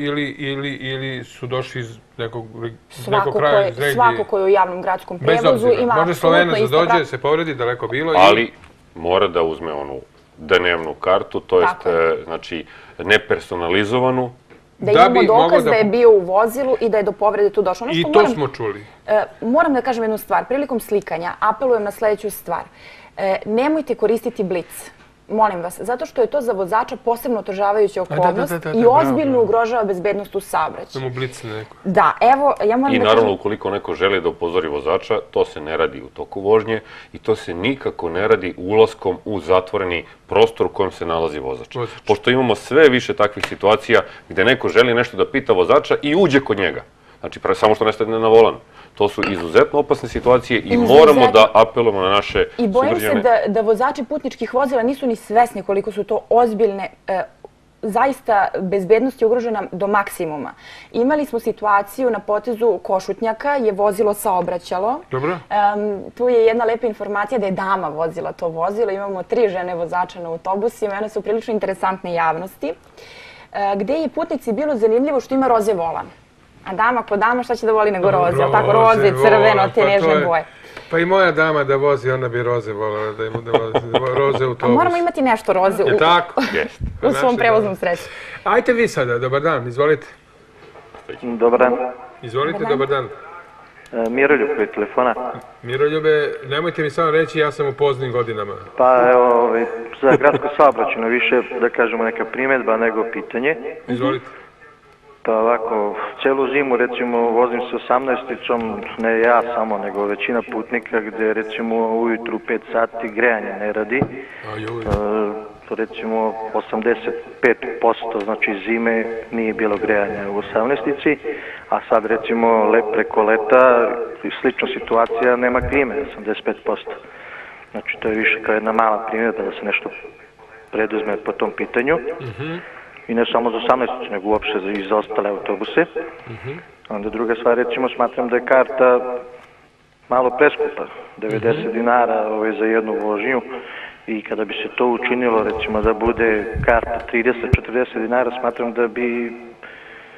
ili su došli iz nekog kraja, iz regije? Svako ko je u javnom gradskom prevozu ima može Slovenac da dođe, se povredi, daleko bilo. Ali mora da uzme onu dnevnu kartu, to jest, znači, nepersonalizovanu. Da imamo dokaz da je bio u vozilu i da je do povrede tu došlo. I to smo čuli. Moram da kažem jednu stvar. Prilikom slikanja apelujem na sledeću stvar. Nemojte koristiti blic. Molim vas, zato što je to za vozača posebno otežavajuća okolnost i ozbiljno ugrožava bezbednost u saobraćaju. Samo blic neko. Da, evo, ja moram da kažem... I naravno, ukoliko neko želi da upozori vozača, to se ne radi u toku vožnje i to se nikako ne radi ulaskom u zatvoreni prostor u kojem se nalazi vozač. Pošto imamo sve više takvih situacija gde neko želi nešto da pita vozača i uđe kod njega. Znači, samo što ne stane na volan. To su izuzetno opasne situacije i moramo da apelujemo na naše sugrađane. I bojim se da vozači putničkih vozila nisu ni svesni koliko su to ozbiljne, zaista bezbednost je ugrožena do maksimuma. Imali smo situaciju na potezu Košutnjaka, je vozilo saobraćalo. Dobro. Tu je jedna lepa informacija da je dama vozila to vozilo. Imamo 3 žene vozača na autobusima, one su prilično interesantne javnosti, gde je putnici bilo zanimljivo što ima roze volan. A dama ko dama šta će da voli nego roze, ali tako roze, crveno, te nežne boje. Pa i moja dama da vozi, ona bi roze volala, da ima roze u autobus. A moramo imati nešto roze u svom prevoznom sredstvu. Ajte vi sada, dobar dan, izvolite. Dobar dan. Izvolite, dobar dan. Miroljub je telefona. Miroljube, nemojte mi samo reći, ja sam u poznim godinama. Pa evo, za gradsko saobraćajno više, da kažemo, neka primjedba nego pitanje. Izvolite. Pa ovako, celu zimu recimo vozim se 18-icom, ne ja samo, nego većina putnika gde recimo ujutru 5 sati grejanje ne radi. Recimo 85% znači zime nije bilo grejanja u 18-ici, a sad recimo preko leta slična situacija, nema klime, 85%. Znači to je više kao jedna mala primjedba da se nešto preduzme po tom pitanju. I ne samo za 18, nego uopšte i za ostale autobuse. Onda druga stvar, recimo, smatram da je karta malo preskupa, 90 dinara za jednu vožnju. I kada bi se to učinilo, recimo, da bude karta 30-40 dinara, smatram da bi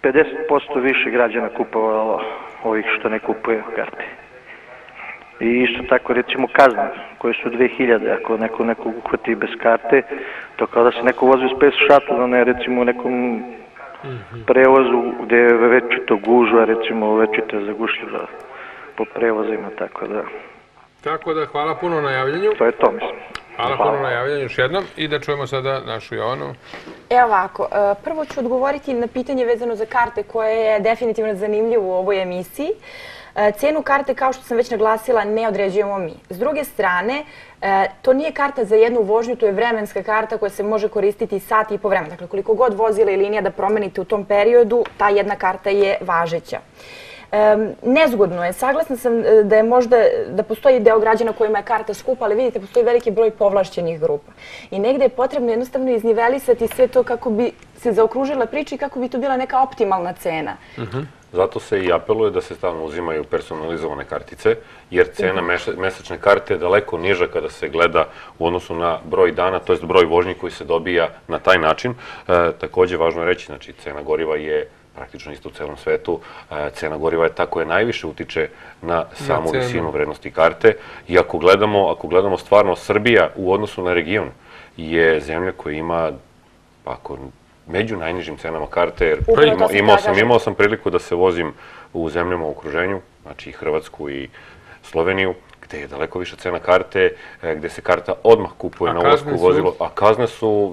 50% više građana kupovalo ovih što ne kupuje karte. I isto tako recimo kazne koje su 2000, ako neko uhvati bez karte, to kao da se neko vozi u space shuttle, a ne recimo u nekom prevozu gde je večito gužva, recimo večito je zagušljiva po prevozima, tako da... Tako da, hvala puno na javljanju. To je to, mislim. Hvala puno na javljanju još jednom i da čujemo sada našu Jovanu. Evo ovako, prvo ću odgovoriti na pitanje vezano za karte koje je definitivno zanimljivo u ovoj emisiji. Cenu karte, kao što sam već naglasila, ne određujemo mi. S druge strane, to nije karta za jednu vožnju, to je vremenska karta koja se može koristiti sat i po vremena. Dakle, koliko god vozila i linija da promenite u tom periodu, ta jedna karta je važeća. Nezgodno je. Saglasna sam da je možda, da postoji deo građana kojima je karta skupa, ali vidite, postoji veliki broj povlašćenih grupa. I negde je potrebno jednostavno iznivelisati sve to kako bi se zaokružila priča i kako bi to bila neka optimalna cena. Zato se i apeluje da se stalno uzimaju personalizovane kartice, jer cena mesečne karte je daleko niža kada se gleda u odnosu na broj dana, to jest broj vožnji koji se dobija na taj način. Takođe, važno je reći, znači, cena goriva je praktično isto u celom svetu. Cena goriva je ta koja najviše utiče na samu visinu vrednosti karte. I ako gledamo stvarno, Srbija u odnosu na region je zemlja koja ima među najnižim cenama karte, jer imao sam priliku da se vozim u zemljama u okruženju, znači i Hrvatsku i Sloveniju, gde je daleko više cena karte, gde se karta odmah kupuje na ulasku u vozilo, a kazne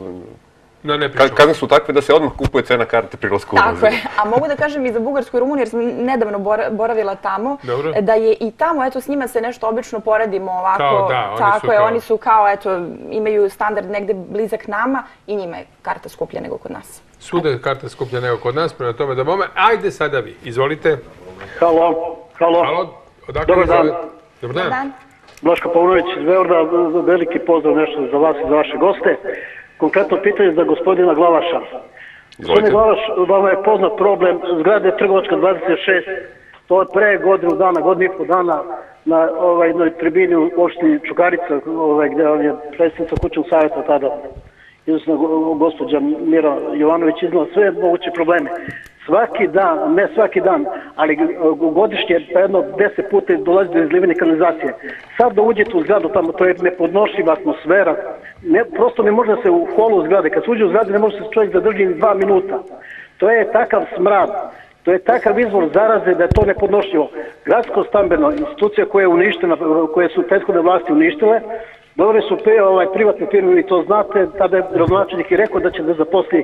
su takve da se odmah kupuje cena karte pri ulasku u vozilo. Tako je, a mogu da kažem i za Bugarsku i Rumuniju, jer sam nedavno boravila tamo, da je i tamo, eto, s njima se nešto obično poredimo ovako, tako je, oni su kao, eto, imaju standard negde blizak nama i njima je karta skuplja nego kod nas. Svuda je karta skuplja nego kod nas, prema tome da bome. Ajde sada vi, izvolite. Halo. Dobar dan. Dobar dan. Blaško Paunović iz Beograda, veliki pozdrav nešto za vas i za vaše goste. Konkretno pitanje za gospodina Glavaša. Gospodine Glavaš, vama je poznat problem zgrade Trgovačka 26, to je pre godinu i po dana na jednoj tribini u opštini Čukarica, gde je predsjednica kućnog savjeta tada, iznosna gospođa Mira Jovanović, iznala sve moguće probleme. Svaki dan, ne svaki dan, ali godišnje jedno 10 puta dolazi do izlivene kanalizacije. Sad da uđete u zgradu tamo, to je nepodnošljiva atmosfera, prosto ne može da se u holu zgrade, kad se uđe u zgradu ne može se čovjek zadrži ni 2 minuta. To je takav smrad, to je takav izvor zaraze da je to nepodnošljivo. Gradsko stambeno, institucija koja je uništena, koje su prethodne vlasti uništile, dobre su privatne firme, i to znate, tada je gradonačelnik i rekao da će da zaposli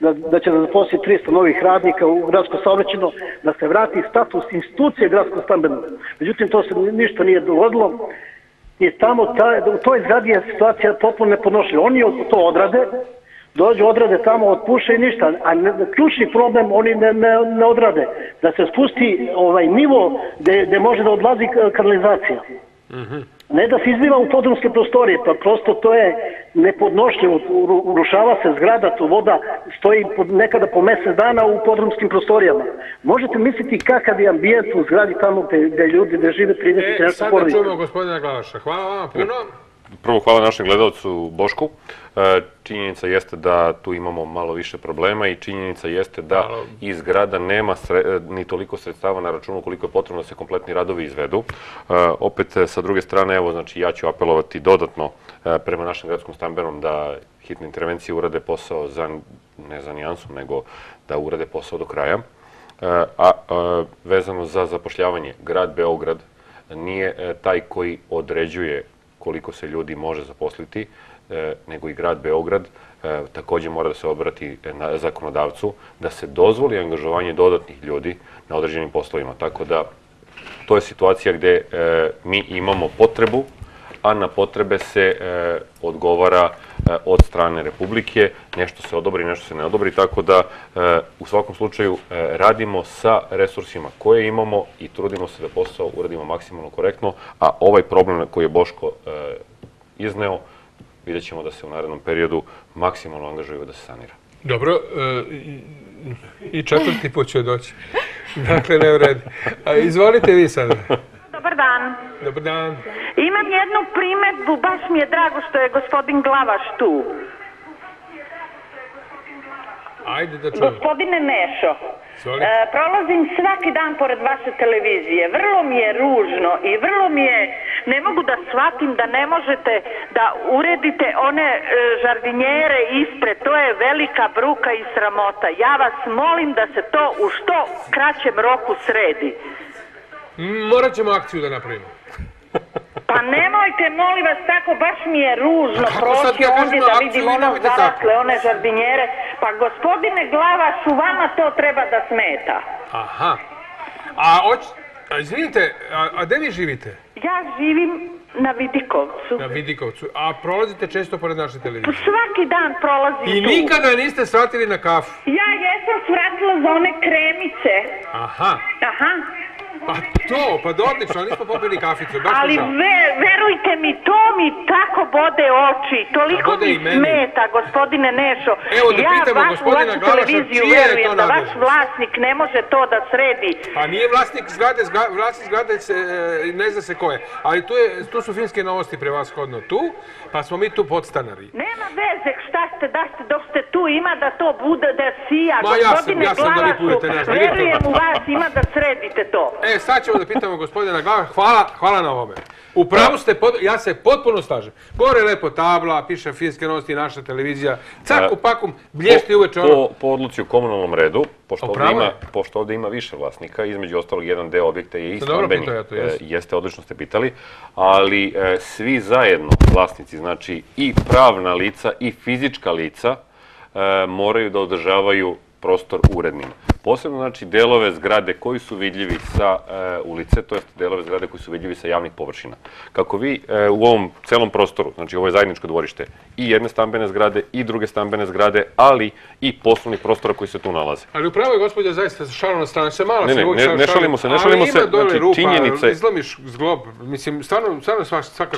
300 novih radnika u gradsko saobraćajno, da se vrati status institucije gradsko stambeno. Međutim, to se ništa nije dogodilo i tamo, u toj zgradi je situacija potpuno nepodnošljiva. Oni to odrade, dođu, odrade tamo, otpuše i ništa, a ključni problem oni ne odrade. Da se spusti nivo gde može da odlazi kanalizacija. Ne da se izliva u podrumske prostorije, pa prosto to je nepodnošljivo, urušava se zgrada, tu voda stoji nekada po mesec dana u podrumskim prostorijama. Možete misliti kakav je ambijent u zgradi tamo gde ljudi, gde žive 30 nešto porodica. Sada čujemo gospodina Glavaša. Hvala vama puno. Prvo hvala našem gledalcu Bošku. Činjenica jeste da tu imamo malo više problema i činjenica jeste da iz grada nema ni toliko sredstava na računu koliko je potrebno da se kompletni radovi izvedu. Opet, sa druge strane, evo, znači ja ću apelovati dodatno prema našem gradskom stambenom da hitne intervencije urade posao ne za nijansu, nego da urade posao do kraja. A vezano za zapošljavanje, grad Beograd nije taj koji određuje koliko se ljudi može zaposliti, nego i grad Beograd takođe mora da se obrati na zakonodavcu, da se dozvoli angažovanje dodatnih ljudi na određenim poslovima. Tako da, to je situacija gde mi imamo potrebu, a na potrebe se odgovara od strane Republike, nešto se odobri, nešto se ne odobri, tako da u svakom slučaju radimo sa resursima koje imamo i trudimo se da posao uradimo maksimalno korektno, a ovaj problem koji je Boško izneo, vidjet ćemo da se u narednom periodu maksimalno angažuju da se sanira. Dobro, i četvrti put će doći. Dakle, ne vredi. Izvolite vi sada. Dobar dan. Dobar dan. Imam jednu primetbu, baš mi je drago što je gospodin Glavaš tu. Ajde da čujemo. Gospodine Nešo, Prolazim svaki dan pored vaše televizije. Vrlo mi je ružno i vrlo mi je, ne mogu da shvatim da ne možete da uredite one žardinjere ispred. To je velika bruka i sramota. Ja vas molim da se to u što kraćem roku sredi. Morat ćemo akciju da napravimo. Pa nemojte, molim vas, tako, baš mi je ružno proći ovdje da vidim ono zarasle, one žardinjere. Pa gospodine Glavašu, vama to treba da smeta. Aha. Izvinite, a gde vi živite? Ja živim na Vidikovcu. Na Vidikovcu. A prolazite često pored naše televizije? Svaki dan prolazim tu. I nikada niste svratili na kafu? Ja jesam svratila za one kremice. Aha. Aha. Pa odlično, ali nismo popili kaficu, baš ali verujte mi, to mi tako bode oči, toliko mi smeta, gospodine Nešo. Evo da pitamo gospodina Glavaša, čije je to da vaš vlasnik ne može to da sredi. Pa nije vlasnik zgrade, ne zna se ko je, ali tu su Finske novosti prevashodno tu, pa smo mi tu podstanari. Nema veze, šta ste, dok ste tu, ima da to bude, da sija, gospodine Glavašu, verujem u vas, ima da sredite to. Sad ćemo da pitamo gospodina Glavaša, hvala na ovome. U pravu ste, ja se potpuno slažem. Gore lepo tabla, piše Finske novosti, naša televizija, caku pakum, blješti uveče ono. Po odluci u komunalnom redu, pošto ovde ima više vlasnika, između ostalog jedan deo objekta je i stambeni, jeste, odlično ste pitali, ali svi zajedno vlasnici, znači i pravna lica i fizička lica, moraju da održavaju prostor urednim. Posebno, znači, delove zgrade koji su vidljivi sa ulice, to je delove zgrade koji su vidljivi sa javnih površina. Kako vi u ovom celom prostoru, znači ovo je zajedničko dvorište, i jedne stambene zgrade i druge stambene zgrade, ali i poslovnih prostora koji se tu nalaze. Ali upravo je, gospođa, zaista šalovna strana, se malo se uvijek ne šalimo se, ali ima dole rupa, izlomiš zglob, mislim, stvarno svakako to...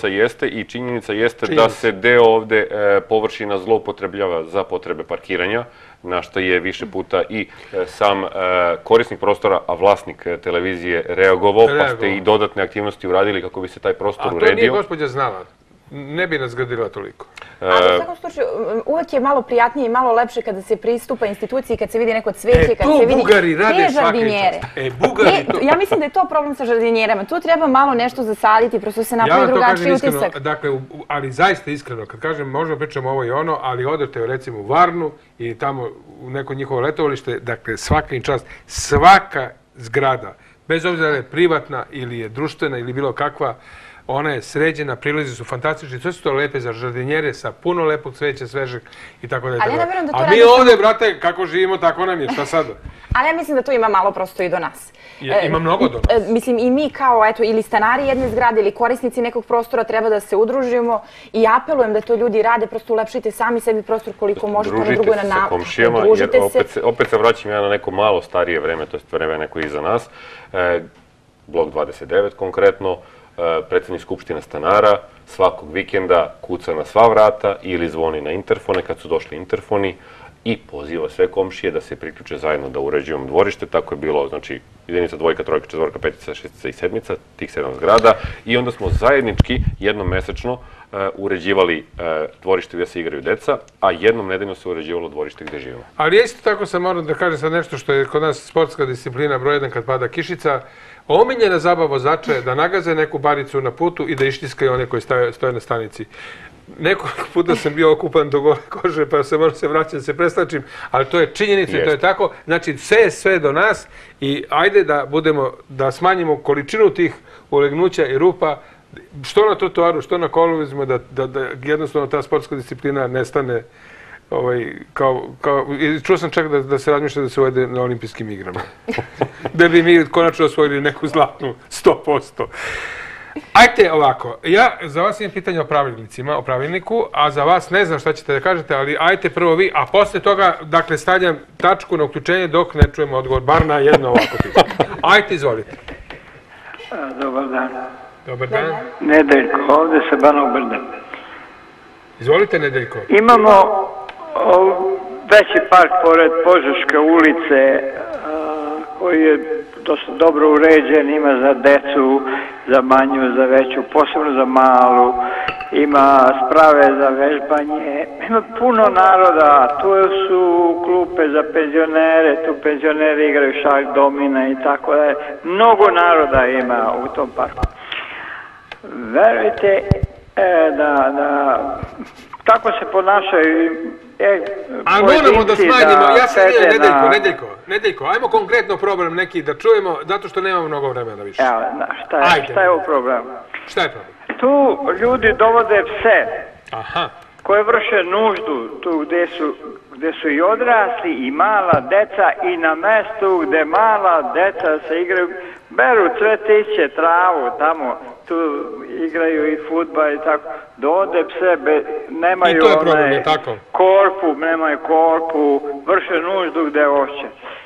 Činjenica jeste da se deo ovde površina zloupotrebljava za potrebe parkiranja, na što je više puta i sam korisnik prostora, a vlasnik televizije reagovao, pa ste i dodatne aktivnosti uradili kako bi se taj prostor uredio. A to nije gospođa znala. Ne bi nas grdila toliko. Ali u svakom slučaju, uvek je malo prijatnije i malo lepše kada se pristupa instituciji, kad se vidi neko cveće, kad se vidi te žardinjere. Ja mislim da je to problem sa žardinjerama. Tu treba malo nešto zasaditi, prosto se napravi drugačiji utisak. Dakle, ali zaista iskreno, kad kažem, možemo pričamo ovo i ono, ali odete recimo u Varnu i tamo u neko njihovo letovalište, dakle, svaka im čast, svaka zgrada, bez obzira da je privatna ili je društvena ili bilo kakva, ona je sređena, prilazi su fantastični, sve su to lepe za žardinjere sa puno lepog cveća, svežeg i tako da je. A mi ovde, brate, kako živimo, tako nam je, šta sada? Ali ja mislim da to ima malo prosto i do nas. Ima mnogo do nas. Mislim, i mi kao, eto, ili stanari jedne zgrade ili korisnici nekog prostora treba da se udružimo i apelujem da to ljudi rade, prosto ulepšite sami sebi prostor koliko možete, ono drugo je na nama. Družite se sa komšijama, jer opet se vraćam ja na neko malo starije vreme, to je vreme neko iza nas, blok 29 konkretno, predsjednik Skupštine stanara svakog vikenda kuca na sva vrata ili zvoni na interfone kad su došli interfoni i poziva sve komšije da se priključe zajedno da uređujemo dvorište. Tako je bilo, znači, jedinica, dvojka, trojka, četvorka, petica, šestica i sedmica, tih 7 zgrada. I onda smo zajednički jednom mesečno uređivali dvorište gdje se igraju deca, a jednom nedeljno se uređivalo dvorište gdje živimo. Ali ja isto tako sam moram da kažem sad nešto što je kod nas sportska disciplina broj 1 kad pada kišica. Omiljena zabava vozača je da nagaze neku baricu na putu i da ištiskaju one koji stoje na stanici. Nekoliko puta sam bio okupan do gole kože, pa se moram se vraćati da se preslačim, ali to je činjenica i to je tako. Znači, sve do nas i ajde da smanjimo količinu tih ulegnuća i rupa, što na trotoaru, što na kolovizima, da jednostavno ta sportska disciplina nestane. Čuo sam čak da se razmišlja da se uvede na olimpijskim igrama. Da bi mi konačno osvojili neku zlatnu 100%. Ajte ovako, ja za vas imam pitanje o pravilnicima, o pravilniku, a za vas ne znam šta ćete da kažete, ali ajte prvo vi, a posle toga, dakle, stavljam tačku na uključenje dok ne čujemo odgovor, bar na jedno ovako pitanje. Ajte, izvolite. Dobar dan. Dobar dan. Nedeljko, ovde sa Banog Brda. Izvolite, Nedeljko. Imamo veći park pored Požeške ulice, koji je dosta dobro uređen, ima za decu, za manju, za veću, posebno za malu. ima sprave za vežbanje, ima puno naroda, tu su klupe za penzionere, tu penzioneri igraju šah, domina i tako da je. Mnogo naroda ima u tom parku. Verujte da tako se ponašaju ali moramo da smanjimo, ja se Nedeljko, ajmo konkretno problem neki da čujemo, zato što nemamo mnogo vremena više. Evo, šta je u problemu? Šta je problem? Tu ljudi dovode pse koje vrše nuždu, tu gde su i odrasli i mala deca i na mestu gde mala deca se igraju, beru cvetiće, travu tamo, tu igraju i fudbal i tako, dovode pse, nemaju korpu, vrše nuždu gde hoće.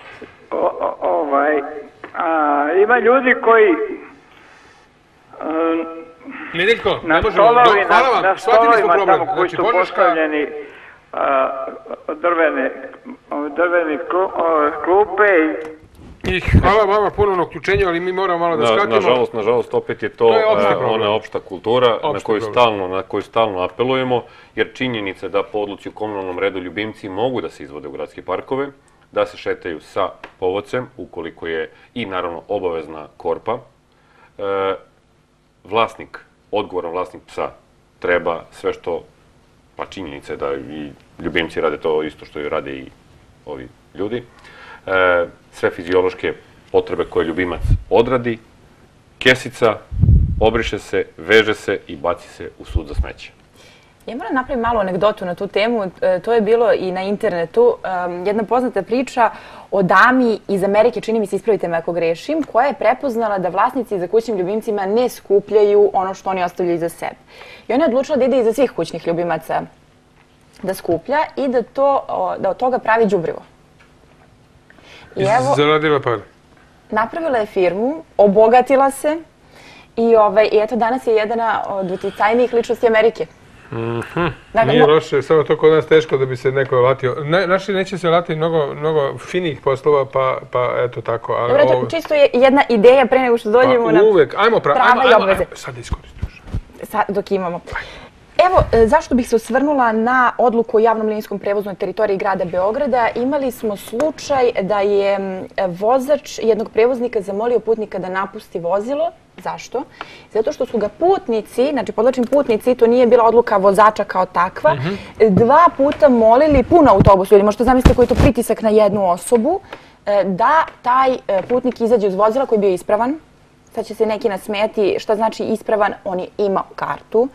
Ima ljudi koji Nedeljko, na stolovima tamo koji su postavljeni drvene klupe i hvala vama puno na uključenju, ali mi moramo malo da skratimo. Nažalost, opet je to ona opšta kultura na koju stalno apelujemo, jer činjenica da po odluci u komunalnom redu ljubimci mogu da se izvode u gradske parkove, da se šetaju sa povocem, ukoliko je i naravno obavezna korpa. Odgovoran vlasnik psa treba sve što, pa činjenica je da i ljubimci rade to isto što i rade i ovi ljudi, sve fiziološke potrebe koje ljubimac odradi, kesica, obriše se, veže se i baci se u sud za smeće. Ja moram napraviti malu anegdotu na tu temu, to je bilo i na internetu, jedna poznata priča o dami iz Amerike, čini mi se, ispravite me ako grešim, koja je prepoznala da vlasnici za kućnim ljubimcima ne skupljaju ono što oni ostavljaju iza sebe. I ona je odlučila da ide iza svih kućnih ljubimaca da skuplja i da od toga pravi đubrivo. Zaradila par. Napravila je firmu, obogatila se i eto danas je jedna od uticajnijih ličnosti Amerike. Nije loše, samo to kod nas teško da bi se neko latio. Naši neće se latiti mnogo finih poslova, pa eto tako. Dobro, to čisto je jedna ideja pre nego što dođemo na prava i obveze. Sad iskoristiš. Dok imamo. Evo, zašto bih se osvrnula na odluku o javnom linijskom prevozu na teritoriji grada Beograda. Imali smo slučaj da je vozač jednog prevoznika zamolio putnika da napusti vozilo. Zašto? Zato što su ga putnici, znači podlačim putnici, to nije bila odluka vozača kao takva, 2 puta molili, pun autobus ljudi, možete zamisliti koji je to pritisak na jednu osobu, da taj putnik izađe iz vozila koji je bio ispravan. Sad će se neki nasmejati šta znači ispravan, on je imao kartu.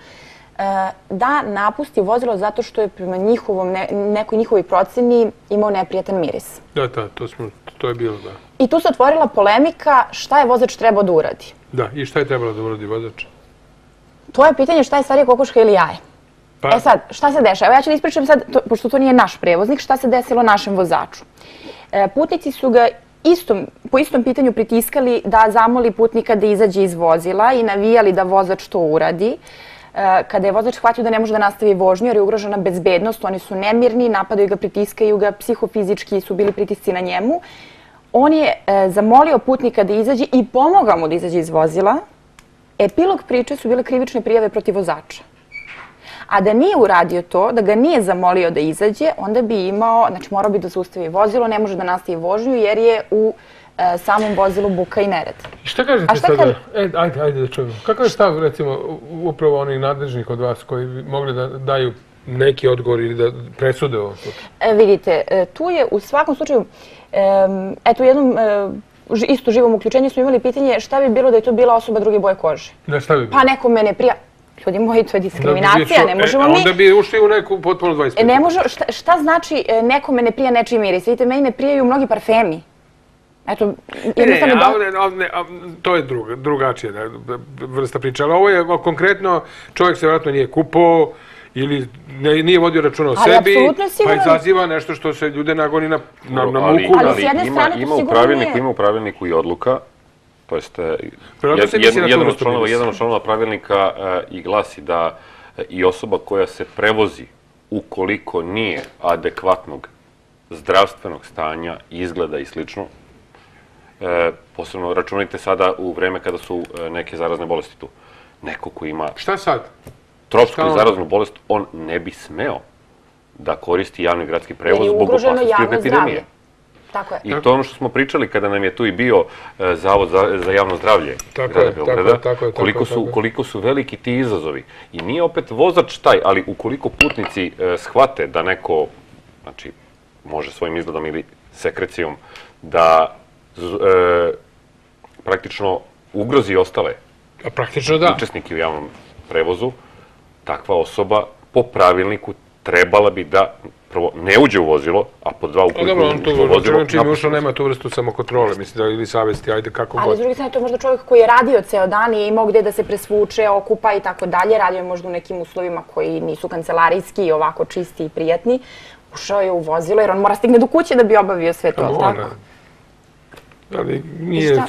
Da napusti vozilo zato što je prema nekoj njihovoj proceni imao neprijatan miris. Da, to je bilo, da. I tu se otvorila polemika šta je vozač trebao da uradi. Da, i šta je trebalo da uradi vozač? To je pitanje šta je starije kokoška ili jaje. Sad, šta se dešava? Evo ja ću da ispričam sad, pošto to nije naš prevoznik, šta se desilo našem vozaču. Putnici su ga po istom pitanju pritiskali da zamoli putnika da izađe iz vozila i navijali da vozač to uradi. Kada je vozač shvatio da ne može da nastavi vožnju jer je ugrožena bezbednost, oni su nemirni, napadaju ga, pritiskaju ga, psihofizički su bili pritisci na njemu. On je zamolio putnika da izađe i pomogao mu da izađe iz vozila. Epilog priče su bile krivične prijave protiv vozača. A da nije uradio to, da ga nije zamolio da izađe, onda bi imao, znači morao bi da zaustavi vozilo, ne može da nastavi vožnju jer je u samom vozilu buka i nered. Šta kažete sada? Ajde da čujemo. Kakav je stav, recimo, upravo onih nadležnih od vas koji bi mogli da daju neki odgovor ili da presude ovo? Vidite, tu je u svakom slučaju, eto u jednom isto živom uključenju smo imali pitanje šta bi bilo da je to bila osoba druge boje kože. Da, šta bi bilo? Pa neko me ne prija. Ljudi moji, to je diskriminacija, ne možemo mi... Onda bi ušli u neku potpuno 25. Ne može, šta znači neko me ne prija nečiji miris? Vidite, meni ne prijaju mnogi parfemi. Eto, jednostavno... To je drugačija vrsta priča, ali ovo je konkretno, čovjek se vjerojatno nije kupao ili nije vodio računa o sebi, pa izaziva nešto što se ljude nagoni na muku. Ali s jedne strane to sigurno nije... Ima u pravilniku i odluka, to jest jedan od članova pravilnika i glasi da i osoba koja se prevozi ukoliko nije adekvatnog zdravstvenog stanja, izgleda i slično, posebno računajte sada u vreme kada su neke zarazne bolesti tu. Neko ko ima... Šta sad? tropsku i zaraznu bolest, on ne bi smeo da koristi javni gradski prevoz zbog opasnosti od epidemije. Tako je. I to je ono što smo pričali kada nam je tu i bio Zavod za javno zdravlje grada Beograda, koliko su veliki ti izazovi. I nije opet vozač taj, ali ukoliko putnici shvate da neko, znači, može svojim izgledom ili sekrecijom da praktično ugrozi ostale učesnike u javnom prevozu, takva osoba po pravilniku trebala bi da prvo ne uđe u vozilo, a pod dva ukoliko uđe u vozilo... Čim je ušao nema tu vrstu samokontrole, mislim da ili savesti, ajde kako god. Ali s druge strane, to je možda čovjek koji je radio ceo dan i imao gde da se presvuče, okupa i tako dalje, radio je možda u nekim uslovima koji nisu kancelarijski i ovako čisti i prijatni, ušao je u vozilo jer on mora stigne do kuće da bi obavio sve to, tako? Ali nije...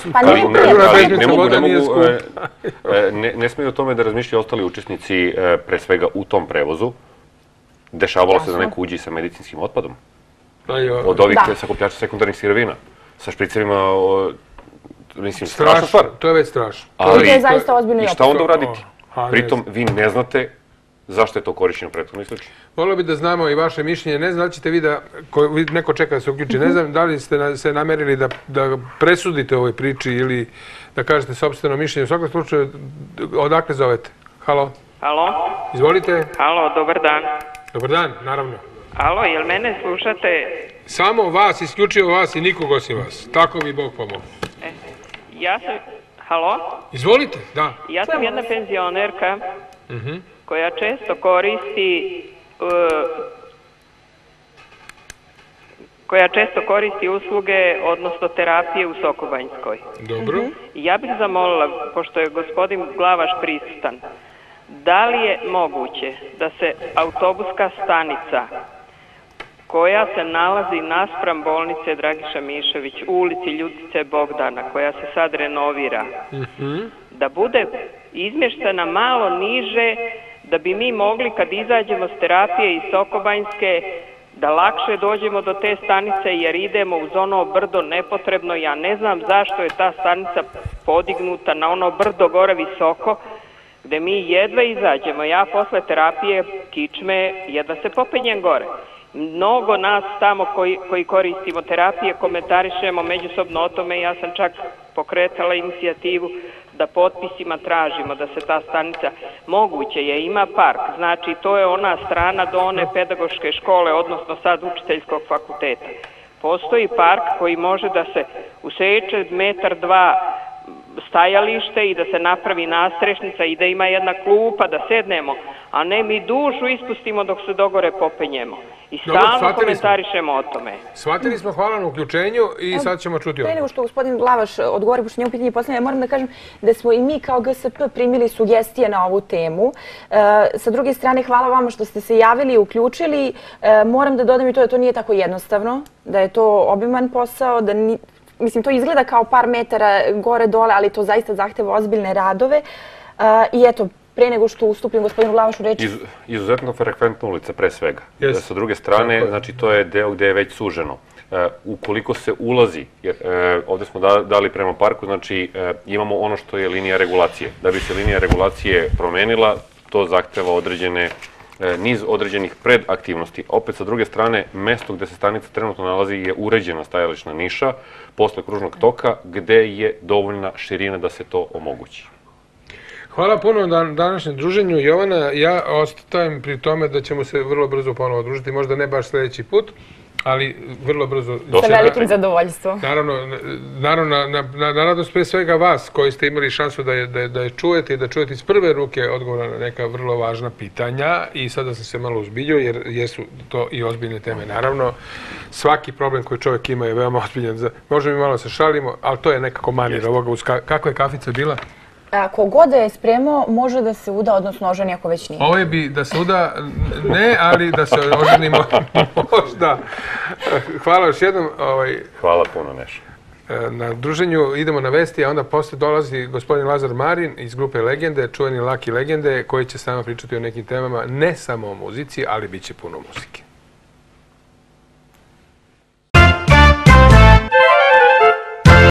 Ne smiju o tome da razmišljaju ostali učesnici pre svega u tom prevozu. Dešavalo se da neko uđe sa medicinskim otpadom. Od ovih sakupljača sekundarnih sirovina. Sa špricerima, mislim, strašna stvar. To je već strašno. To je zaista ozbiljno i opasno. I šta onda uraditi? Pritom, vi ne znate zašto je to korišćeno prethodno i slično. Volio bi da znamo i vaše mišljenje. Ne znam da li ćete vi da, neko čeka da se uključi, ne znam da li ste se namerili da presudite ovoj priči ili da kažete sopstveno mišljenje. U svakom slučaju, odakle zovete? Halo? Halo? Izvolite. Halo, dobar dan. Dobar dan, naravno. Alo, jel mene slušate? Samo vas, isključivo vas i nikog osim vas. Tako mi Bog pomogu. Ja sam... Halo? Izvolite, da. Ja sam jedna penzionerka koja često koristi usluge, odnosno terapije u Sokobanjskoj. Dobro. Ja bih zamolila, pošto je gospodin Glavaš prisutan, da li je moguće da se autobuska stanica koja se nalazi naspram bolnice Dragiša Mišević u ulici Ljubice Bogdana, koja se sad renovira, da bude izmještena malo niže, da bi mi mogli kad izađemo s terapije iz Sokobanjske da lakše dođemo do te stanice jer idemo uz ono brdo nepotrebno. Ja ne znam zašto je ta stanica podignuta na ono brdo gore visoko, gde mi jedva izađemo. Ja posle terapije kičme jedva se popenjem gore. Mnogo nas tamo koji koristimo terapije komentarišemo međusobno o tome. Ja sam čak pokretala inicijativu da potpisima tražimo da se ta stanica, moguće je, ima park, znači to je ona strana do one pedagoške škole, odnosno sad učiteljskog fakulteta. Postoji park koji može da se useče metar, dva stajalište i da se napravi nastrešnica i da ima jedna klupa da sednemo, a ne mi dušu ispustimo dok se dogore popenjemo. I stalno komentarišemo o tome. Shvatili smo, hvala na uključenju i sad ćemo čuti ovo. Pre nego što gospodin Glavaš odgovori, pošto njemu pitanje posljednje, moram da kažem da smo i mi kao GSP primili sugestije na ovu temu. Sa druge strane, hvala vama što ste se javili i uključili. Moram da dodam i to da to nije tako jednostavno, da je to obiman posao, da mislim, to izgleda kao par metara gore-dole, ali to zaista zahteva ozbiljne radove. I eto, pre nego što ustupim gospodinu Glavašu reći... Izuzetno frekventna ulica, pre svega. Sa druge strane, znači, to je deo gde je već suženo. Ukoliko se ulazi, jer ovde smo dali prema parku, znači, imamo ono što je linija regulacije. Da bi se linija regulacije promenila, to zahteva niz određenih predaktivnosti. Opet, sa druge strane, mesto gde se stanica trenutno nalazi je uređena stajališna niša posle kružnog toka, gde je dovoljna širina da se to omogući. Hvala puno na današnjem druženju, Jovana. Ja ostajem pri tome da ćemo se vrlo brzo ponovo družiti, možda ne baš sljedeći put, ali vrlo brzo. Sa velikim zadovoljstvom. Naravno, na radost pre svega vas koji ste imali šansu da je čujete i da čujete iz prve ruke odgovora na neka vrlo važna pitanja i sada sam se malo uzbiljio jer jesu to i ozbiljne teme. Naravno, svaki problem koji čovjek ima je veoma ozbiljan. Možemo mi malo se šalimo, ali to je nekako manir ovoga. Kako je kafica bila? Kogod je spremao, može da se uda, odnosno oženi ako već nije. Ovo je bi da se uda, ne, ali da se oženimo možda. Hvala još jednom. Hvala puno, Neša. Na druženju idemo na vesti, a onda posle dolazi gospodin Lazar Marin iz grupe Legende, čuveni Laki Legende, koji će s nama pričati o nekim temama, ne samo o muzici, ali bit će puno muzike.